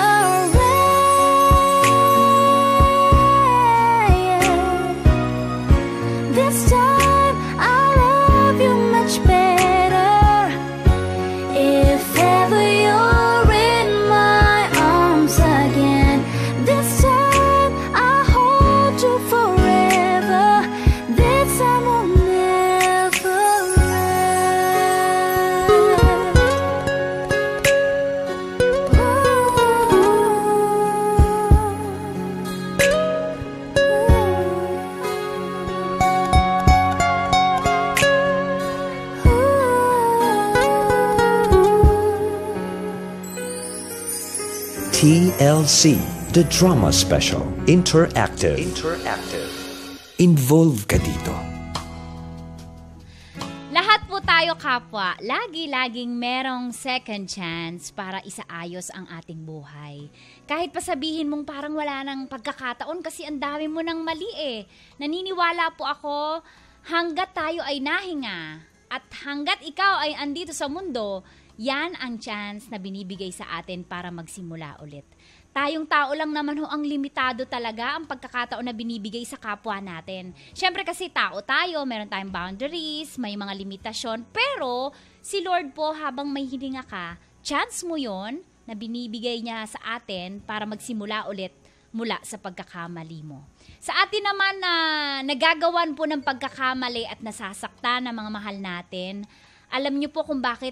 end. This time I'll love you much better. If ever you're in my arms again, this time I'll hold you forever. This time will never TLC, the Drama Special, Interactive. Involve ka dito. Lahat po tayo kapwa, lagi-laging merong second chance para isaayos ang ating buhay. Kahit pa sabihin mong parang wala nang pagkakataon kasi ang dami mo nang mali eh. Naniniwala po ako, hanggat tayo ay nahinga at hanggat ikaw ay andito sa mundo, yan ang chance na binibigay sa atin para magsimula ulit. Tayong tao lang naman ho ang limitado talaga ang pagkakataon na binibigay sa kapwa natin. Siyempre kasi tao tayo, meron tayong boundaries, may mga limitasyon, pero si Lord po habang may hininga ka, chance mo yon na binibigay niya sa atin para magsimula ulit mula sa pagkakamali mo. Sa atin naman na nagagawan po ng pagkakamali at nasasaktan ng mga mahal natin, alam niyo po kung bakit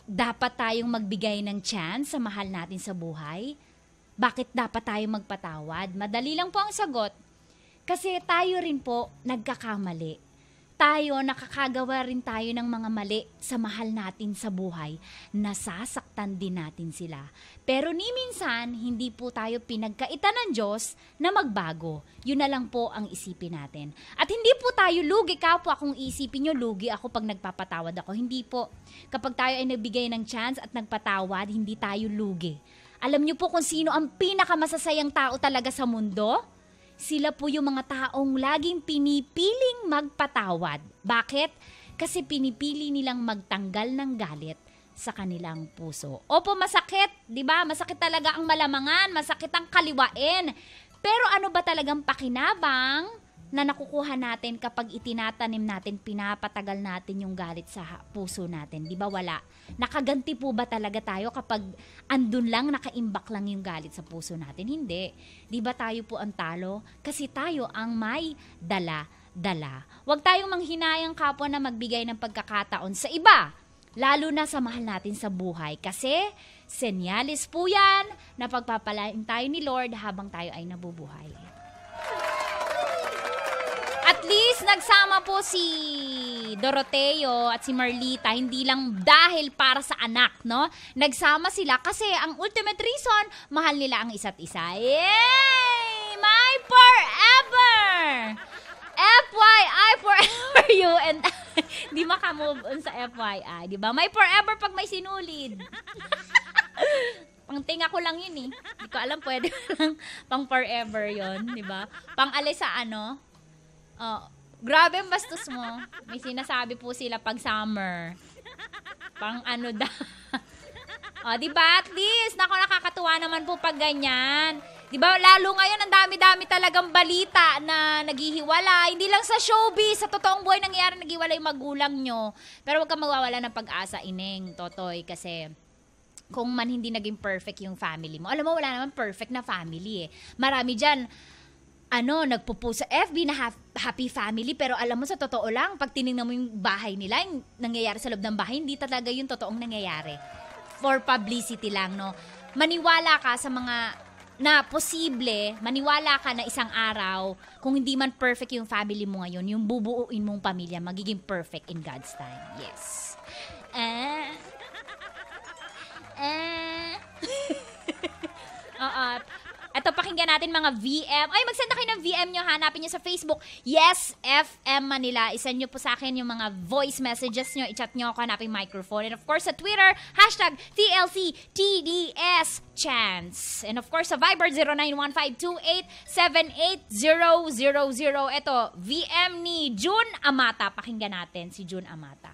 dapat tayong magbigay ng chance sa mahal natin sa buhay? Bakit dapat tayong magpatawad? Madali lang po ang sagot. Kasi tayo rin po nagkakamali. Tayo, nakakagawa rin tayo ng mga mali sa mahal natin sa buhay. Nasasaktan din natin sila. Pero ni minsan, hindi po tayo pinagkaitan ng Diyos na magbago. Yun na lang po ang isipin natin. At hindi po tayo lugi, kapwa kung isipin nyo, lugi ako pag nagpapatawad ako. Hindi po. Kapag tayo ay nagbigay ng chance at nagpatawad, hindi tayo lugi. Alam nyo po kung sino ang pinakamasasayang tao talaga sa mundo? Sila po yung mga taong laging pinipiling magpatawad. Bakit? Kasi pinipili nilang magtanggal ng galit sa kanilang puso. Opo, masakit, di ba? Masakit talaga ang malamangan, masakit ang kaliwain. Pero ano ba talagang pakinabang na nakukuha natin kapag itinatanim natin, pinapatagal natin yung galit sa puso natin? Di ba wala? Nakaganti po ba talaga tayo kapag andun lang, nakaimbak lang yung galit sa puso natin? Hindi. Di ba tayo po ang talo? Kasi tayo ang may dala-dala. Huwag tayong manghinayang kapwa na magbigay ng pagkakataon sa iba, lalo na sa mahal natin sa buhay. Kasi senyalis po yan na pagpapalain tayo ni Lord habang tayo ay nabubuhay. At least nagsama po si Doroteo at si Marlita, hindi lang dahil para sa anak, no? Nagsama sila kasi ang ultimate reason, mahal nila ang isa't isa. Yay! My forever! FYI forever you and di maka-move on sa FYI, di ba? My forever pag may sinulid. Pang tinga ko lang yun eh. Hindi ko alam, pwede lang pang forever yon, di ba? Pang alis sa ano? Grabe ang bastos mo. May sinasabi po sila pag summer. Pang ano da. Diba? At least, nakakatuwa naman po pag ganyan. Diba? Lalo ngayon, ang dami-dami talagang balita na naghihiwala. Hindi lang sa showbiz, sa totoong buhay nangyayari, naghiwalay yung magulang nyo. Pero huwag kang magwawala ng pag-asa, Ineng, Totoy, kasi kung man hindi naging perfect yung family mo. Alam mo, wala naman perfect na family eh. Marami dyan, nagpo-post sa FB na happy family, pero alam mo, sa totoo lang, pag tinignan mo yung bahay nila, yung nangyayari sa loob ng bahay, hindi talaga yung totoong nangyayari. For publicity lang, no? Maniwala ka sa mga na posible, maniwala ka na isang araw, kung hindi man perfect yung family mo ngayon, yung bubuuin mong pamilya, magiging perfect in God's time. Yes. Ito, pakinggan natin mga VM. Ay, magsend na kayo ng VM nyo. Hanapin nyo sa Facebook. Yes, FM Manila. Isend nyo po sa akin yung mga voice messages nyo. I-chat nyo ako, hanapin microphone. And of course, sa Twitter, hashtag TLCTDSChance. And of course, sa Viber, 091528780000. Ito, VM ni June Amata. Pakinggan natin si June Amata.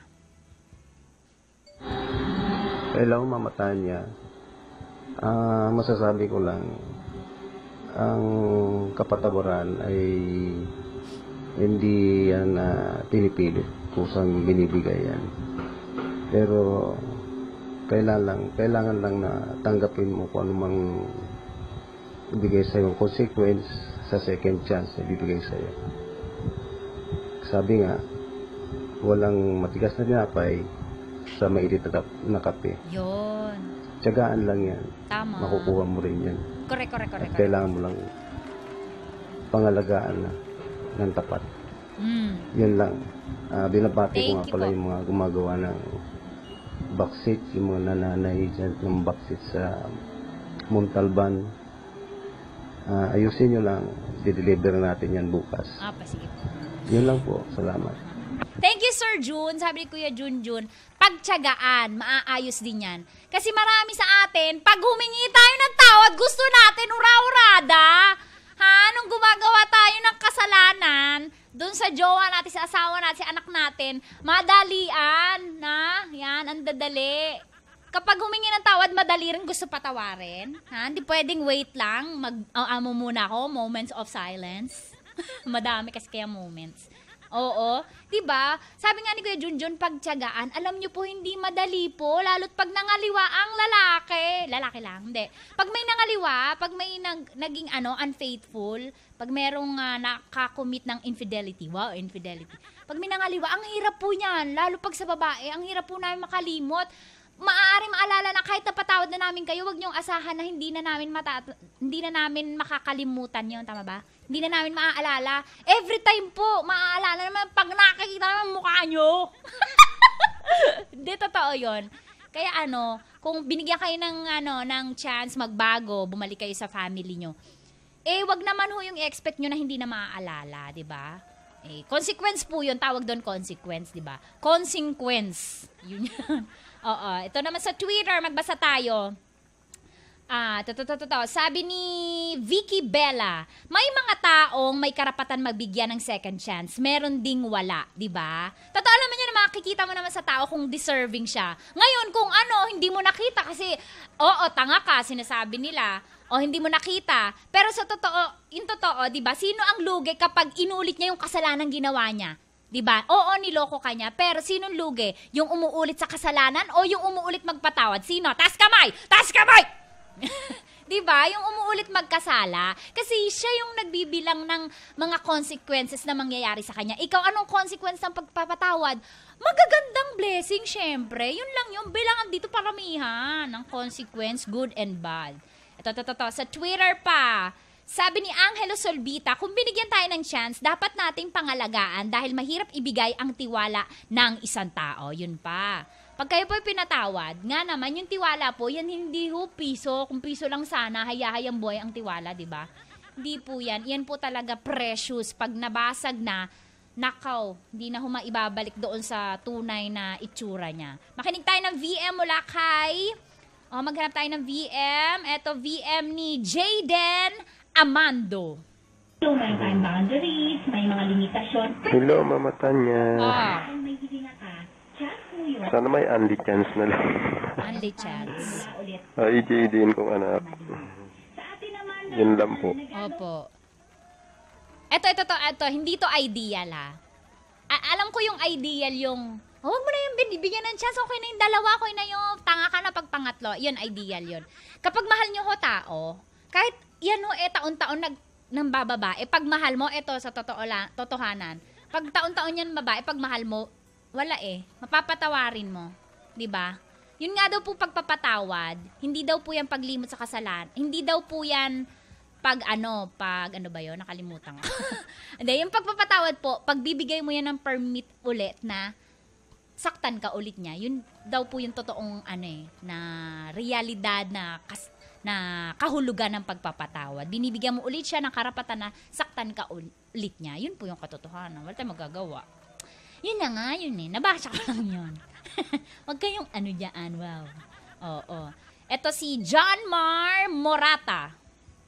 Hello, Mama Tanya. Masasabi ko lang, ang kapatawaran ay hindi yan pinipilit, kusang binibigay yan. Pero kailangan lang na tanggapin mo kung anumang ibigay sa iyo, consequence sa second chance na ibibigay sa iyo. Sabi nga, walang matigas na tinapay sa mainit na kape. Yun. Tiyagaan lang yan. Tama. Makukuha mo rin yan. Correct. Kailangan mo lang pangalagaan ng tapat. Yan lang. Binabati ko nga pala yung mga gumagawa ng backseat, yung mga nananay dyan ng backseat sa Montalban. Ayusin nyo lang. I-deliver natin yan bukas. Sige. Yun lang po. Salamat. Thank you, Sir June. Sabi ni Kuya Junjun, pagtiyagaan, maaayos din yan. Kasi marami sa atin, pag humingi tayo ng tawad, gusto natin ura-urada. Nung gumagawa tayo ng kasalanan, dun sa jowa natin, sa asawa natin, sa anak natin, madalian na. Yan, ang dadali. Kapag humingi ng tawad, madali rin gusto patawarin. Hindi pwedeng wait lang. Mag-amo muna ako, moments of silence. Madami kasi kaya moments. Oo, 'di ba? Sabi nga ni Kuya Junjun, pagtiyagaan, alam niyo po hindi madali po, lalo't pag nangaliwa ang lalaki lang, hindi. Pag may nangaliwa, pag may naging unfaithful, pag merong nakakommit ng infidelity. Pag may nangaliwa, ang hirap po niyan, lalo pag sa babae, ang hirap po namin makalimot. maaari maalala na kahit napatawad na namin kayo, wag niyong asahan na hindi na namin makakalimutan yon, tama ba? Hindi na namin maaalala. Every time po, maaalala naman pag nakikita naman mukha niyo. Hindi, totoo yon. Kaya kung binigyan kayo ng chance magbago, bumalik kayo sa family nyo, wag naman ho yung expect nyo na hindi na maaalala, di ba? Consequence po yun, tawag doon consequence, di ba? Consequence. Yun yan. Oo, ito naman sa Twitter, magbasa tayo. Sabi ni Vicky Bella, may mga taong may karapatan magbigyan ng second chance. Meron ding wala, di ba? Totoo naman yun na makikita mo naman sa tao kung deserving siya. Ngayon, kung hindi mo nakita kasi, tanga ka, sinasabi nila, hindi mo nakita. Pero sa totoo, di ba, sino ang lugi kapag inulit niya yung kasalanan ginawa niya? Di ba? Oo, niloko ka niya, pero sinong lugi? Yung umuulit sa kasalanan o yung umuulit magpatawad? Sino? Taas kamay! Taas kamay! Diba? Yung umuulit magkasala. Kasi siya yung nagbibilang ng mga consequences na mangyayari sa kanya. Ikaw, anong consequence ng pagpapatawad? Magagandang blessing, syempre. Yun lang yung bilangan dito paramihan ng consequence, good and bad. Ito. Sa Twitter pa, sabi ni Angelo Solbita, kung binigyan tayo ng chance, dapat nating pangalagaan dahil mahirap ibigay ang tiwala ng isang tao. Yun pa. Pag kayo po pinatawad, nga naman, yung tiwala po, yan hindi ho piso. Kung piso lang sana, hayahayang buhay ang tiwala, di ba? Hindi po yan. Yan po talaga precious. Pag nabasag na, nakaw, hindi na ho maibabalik doon sa tunay na itsura niya. Makinig tayo ng VM mula kay... maghanap tayo ng VM. Ito, VM ni Jayden Amando. So, may time boundaries, may mga limitasyon. Hello, Mama Tanya. Kung may hilinga ka, chat mo yun. Sana may only chance na lang. Only chance. EJ din kong anak. Yun lang po. Opo. Ito, hindi to ideal alam ko yung ideal yung, huwag mo na yung binibigyan ng chance, okay na yung dalawa, okay na yung tanga ka na pag pangatlo. Yun, ideal yun. Kapag mahal nyo ho tao, kahit yan ho, taon-taon nang bababa, pag mahal mo, sa totohanan, pag taon-taon yan babae, pag mahal mo, wala mapapatawarin mo. Diba? Yun nga daw po pagpapatawad, hindi daw po yan paglimot sa kasalanan, hindi daw po yan pag ano ba yun? Nakalimutan ko. Hindi, yung pagpapatawad po, pag bibigay mo yan ng permit ulit na saktan ka ulit niya, yun daw po yung totoong na realidad na kahulugan ng pagpapatawad. Binibigyan mo ulit siya ng karapatan na saktan ka ulit niya. Yun po yung katotohanan. Wala tayong magagawa. Yun na nga, yun nabasa ko lang yun. Huwag kayong dyan, wow. Oo. Ito si John Mar Morata.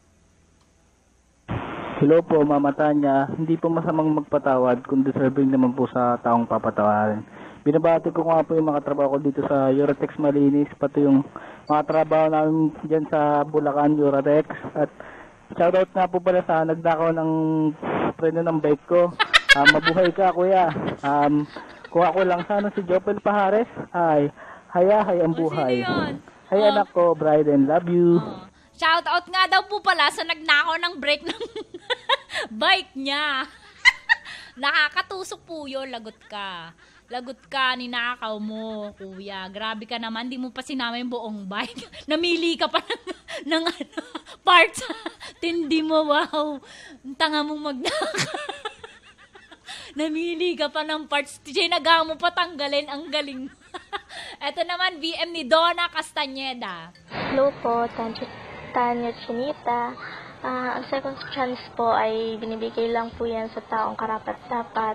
Hello po, Mama Tanya. Hindi po masamang magpatawad kung deserving naman po sa taong papatawarin. Binabati ko nga po yung mga trabaho ko dito sa Eurotex Malinis, pati yung mga trabaho namin dyan sa Bulacan, Eurotex. At shoutout nga po pala sa nagnakaw ng preno ng bike ko. Mabuhay ka, kuya. Kuha ko lang sana si Jopel Pahares. Ay, hay ang buhay. Hay anak ko, Bryden, love you. Shoutout nga daw po pala sa nagnakaw ng brake ng bike niya. Nakakatusok po yun, lagot ka. Lagot ka, ninakaw mo, kuya. Grabe ka naman, di mo pa sinama yung buong bike. Namili ka pa ng parts. Tindi mo, wow. Tanga mong magnakaw. Namili ka pa ng parts. Tinaga mo pa tanggalin, ang galing. Ito naman, VM ni Donna Castañeda. Hello po, Tanya Chinita. Ang second chance po ay binibigay lang po yan sa taong karapat-dapat.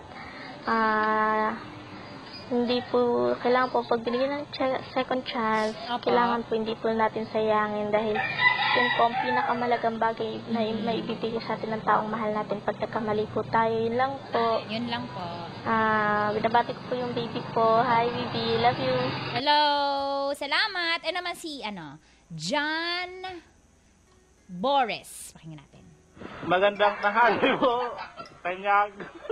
Hindi po, kailangan po pag binigyan ng second chance, kailangan po hindi po natin sayangin dahil yun po ang pinakamalagang bagay na maibibigay sa atin ng taong mahal natin pag nagkamali po tayo. Yun lang po. Yun lang po. Binabati ko po yung baby ko. Hi, baby. Love you. Hello. Salamat. Naman si, John Boris. Pakinggan natin. Magandang tanghali po. Tanyag.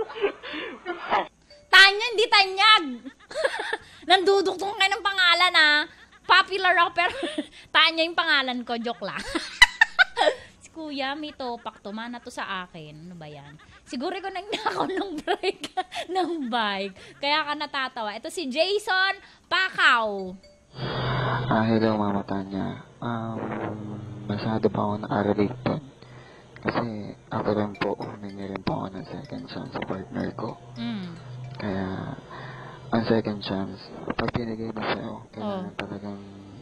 Tanya, hindi tanyag. Nanduduktong kayo ng pangalan, Popular ako, pero Tanya yung pangalan ko. Joke lang. Si Kuya, may topak to. Mana to sa akin. Ano ba yan? Siguro ko nagnakaw ng brake ng bike. Kaya ka natatawa. Ito si Jason Pakaw. Hello, Mama Tanya. Masyado pa ako na-relate po. Kasi ako rin po, humingi rin po ako ng second chance sa partner ko. Kaya, ang second chance, pag pinigay mo sa'yo, kailangan talagang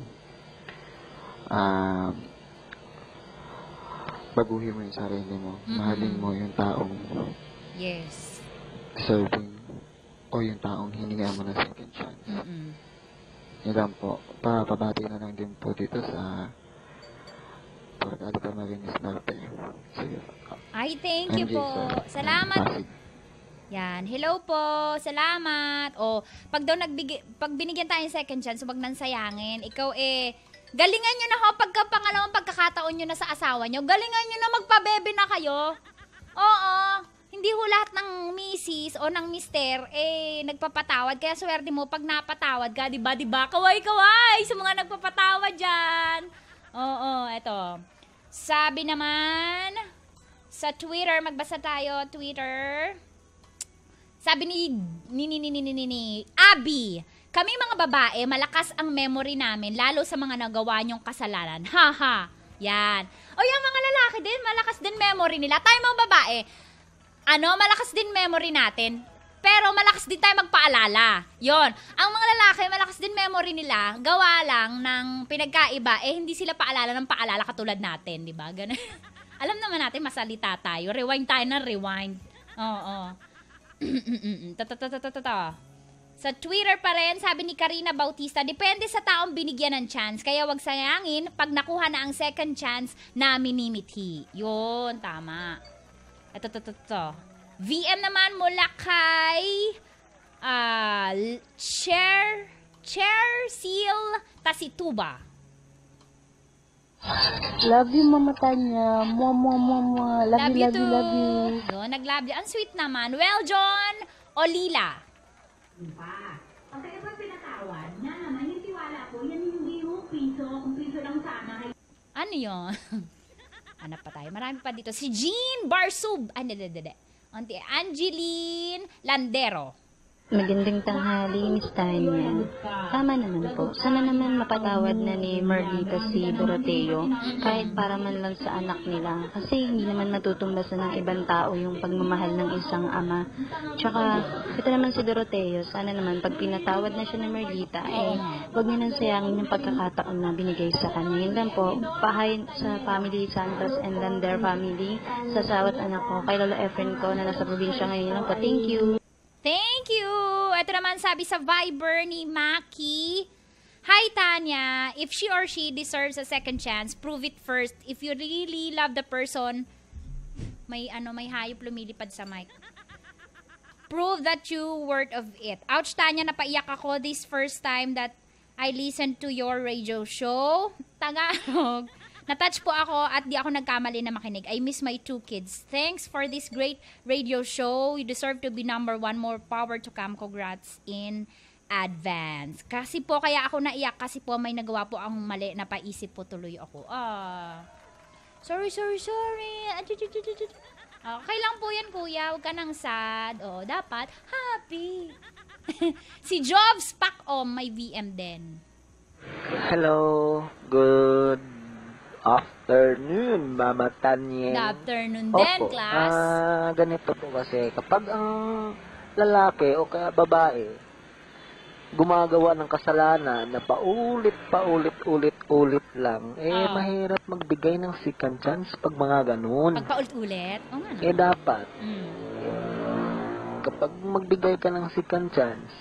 baguhin mo yung sarili mo. Mahalin mo yung taong deserving o yung taong hininga mo ng second chance. Yun lang po. Pabati na lang din po dito sa Porcali Camarines Norte. Sige. Ay, thank you po. Salamat. Yan. Hello po. Salamat. O, pag binigyan tayo ng second chance, wag nang sayangin. Ikaw galingan nyo na pagka pangalawang pagkakataon nyo na sa asawa nyo. Galingan nyo na magpabebe na kayo. Oo. Hindi ho lahat ng misis o ng mister nagpapatawad. Kaya swerte mo pag napatawad ka, diba? Kaway-kaway sa mga nagpapatawad dyan. Oo, eto. Sabi naman sa Twitter, magbasa tayo, Twitter. Sabi ni Abby, kami mga babae, malakas ang memory namin, lalo sa mga nagawa niyong kasalanan. Haha. Yan. O yung mga lalaki din, malakas din memory nila. Tayo mga babae, malakas din memory natin. Pero malakas din tayo magpaalala. Yon. Ang mga lalaki, malakas din memory nila. Gawa lang ng pinagkaiba, hindi sila paalala ng paalala katulad natin, di ba? Ganun. Alam naman natin, masalita tayo. Rewind tayo na rewind. Oo. Sa Twitter pa rin, sabi ni Karina Bautista, depende sa taong binigyan ng chance. Kaya wag sayangin, pag nakuha na ang second chance na minimithi. Yun, tama. Ito. VM naman mula kay Chair Seal Tasituba. Love you, Mama Tanya. Mua. Love you. Yun, nag-love you. Ang sweet naman. Well, John Olila. Ang tayo ba pinatawad na naman yung tiwala ko, yan hindi yung piso, kung piso lang sana. Ano yun? Hanap pa tayo. Marami pa dito. Si Jean Barsub. Auntie Angeline Landero. Magandang tanghali, Miss Tanya. Tama naman po. Sana naman mapatawad na ni Marlita si Doroteo kahit para man lang sa anak nila. Kasi hindi naman matutumbasan ng ibang tao yung pagmamahal ng isang ama. Tsaka, ito naman si Doroteo. Sana naman pag pinatawad na siya ni Marlita, wag niya nang sayangin yung pagkakataon na binigay sa kanya. Yun lang po. Pahay sa family Santos and Lander family, sa sawat anak ko, kay Lolo Efren ko na nasa probinsya ngayon. Yun lang po. Thank you. Thank you! Ito naman sabi sa Viber ni Maki. Hi, Tanya. If she or she deserves a second chance, prove it first. If you really love the person, may hayop lumilipad sa mic. Prove that you worth of it. Ouch, Tanya, napaiyak ako this first time that I listened to your radio show. Tagalog. Natouch po ako at di ako nagkamali na makinig. I miss my 2 kids. Thanks for this great radio show. You deserve to be number 1. More power to come. Congrats in advance. Kasi po, kaya ako naiyak kasi po may nagawa po ang mali na paisip po tuloy ako. Sorry. Okay lang po yan, kuya. Huwag ka nang sad. Dapat happy. Si Jobs Pakom may VM din. Hello. Good afternoon, Mama Tanya. Good afternoon din, class. Ganito po kasi, kapag ang lalaki o kaya babae gumagawa ng kasalanan na paulit lang, mahirap magbigay ng second chance pag mga ganun. Pag paulit-ulit? Dapat. Kapag magbigay ka ng second chance,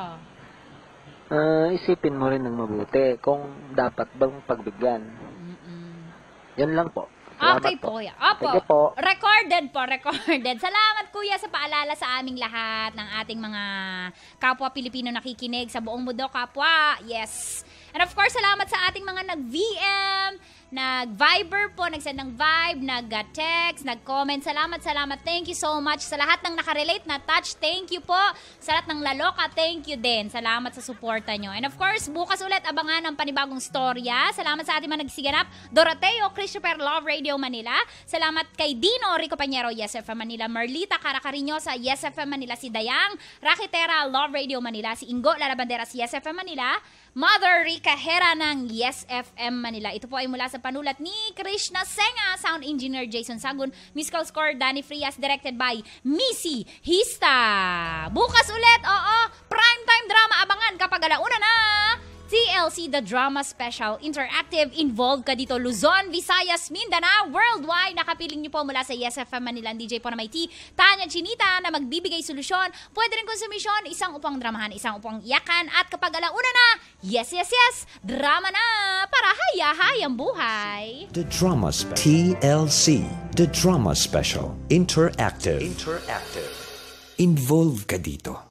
isipin mo rin ng mabuti kung dapat bang pagbigyan. Yan lang po. Salamat okay po. Opo. Po. Recorded. Salamat, kuya, sa paalala sa aming lahat ng ating mga kapwa Pilipino nakikinig sa buong mundo, kapwa. Yes. And of course, salamat sa ating mga nag-VM, nag-Viber po, nag-send ng vibe, nag-text, nag-comment. Salamat. Thank you so much sa lahat ng nakarelate na touch. Thank you po. Sa lahat ng laloka, thank you din. Salamat sa suporta nyo. And of course, bukas ulit abangan ng panibagong storya. Salamat sa ating mga nagsiganap. Doroteo Christopher, Love Radio Manila. Salamat kay Dino Rico Pañero, Yes FM Manila. Marlita Caracarino sa Yes FM Manila. Si Dayang Rakitera, Love Radio Manila. Si Ingo Lalabanderas, Yes FM Manila. Mother Rica Hera ng Yes FM Manila. Ito po ay mula sa panulat ni Krishna Senga, sound engineer Jason Sagun, musical score Danny Frias, directed by Missy Hista. Bukas ulit, primetime drama, abangan kapag 1:00 na. TLC The Drama Special Interactive. Involved ka dito, Luzon, Visayas, Mindanao, worldwide. Nakapiling niyo po mula sa Yes FM Manila, DJ po na may T, Tanya Chinita, na magbibigay solusyon. Pwede rin konsumisyon, isang upang dramahan, isang upang iyakan. At kapag 1:00 na, yes, drama na para haya-hayang buhay. The Drama Special. TLC The Drama Special Interactive. Involved ka dito.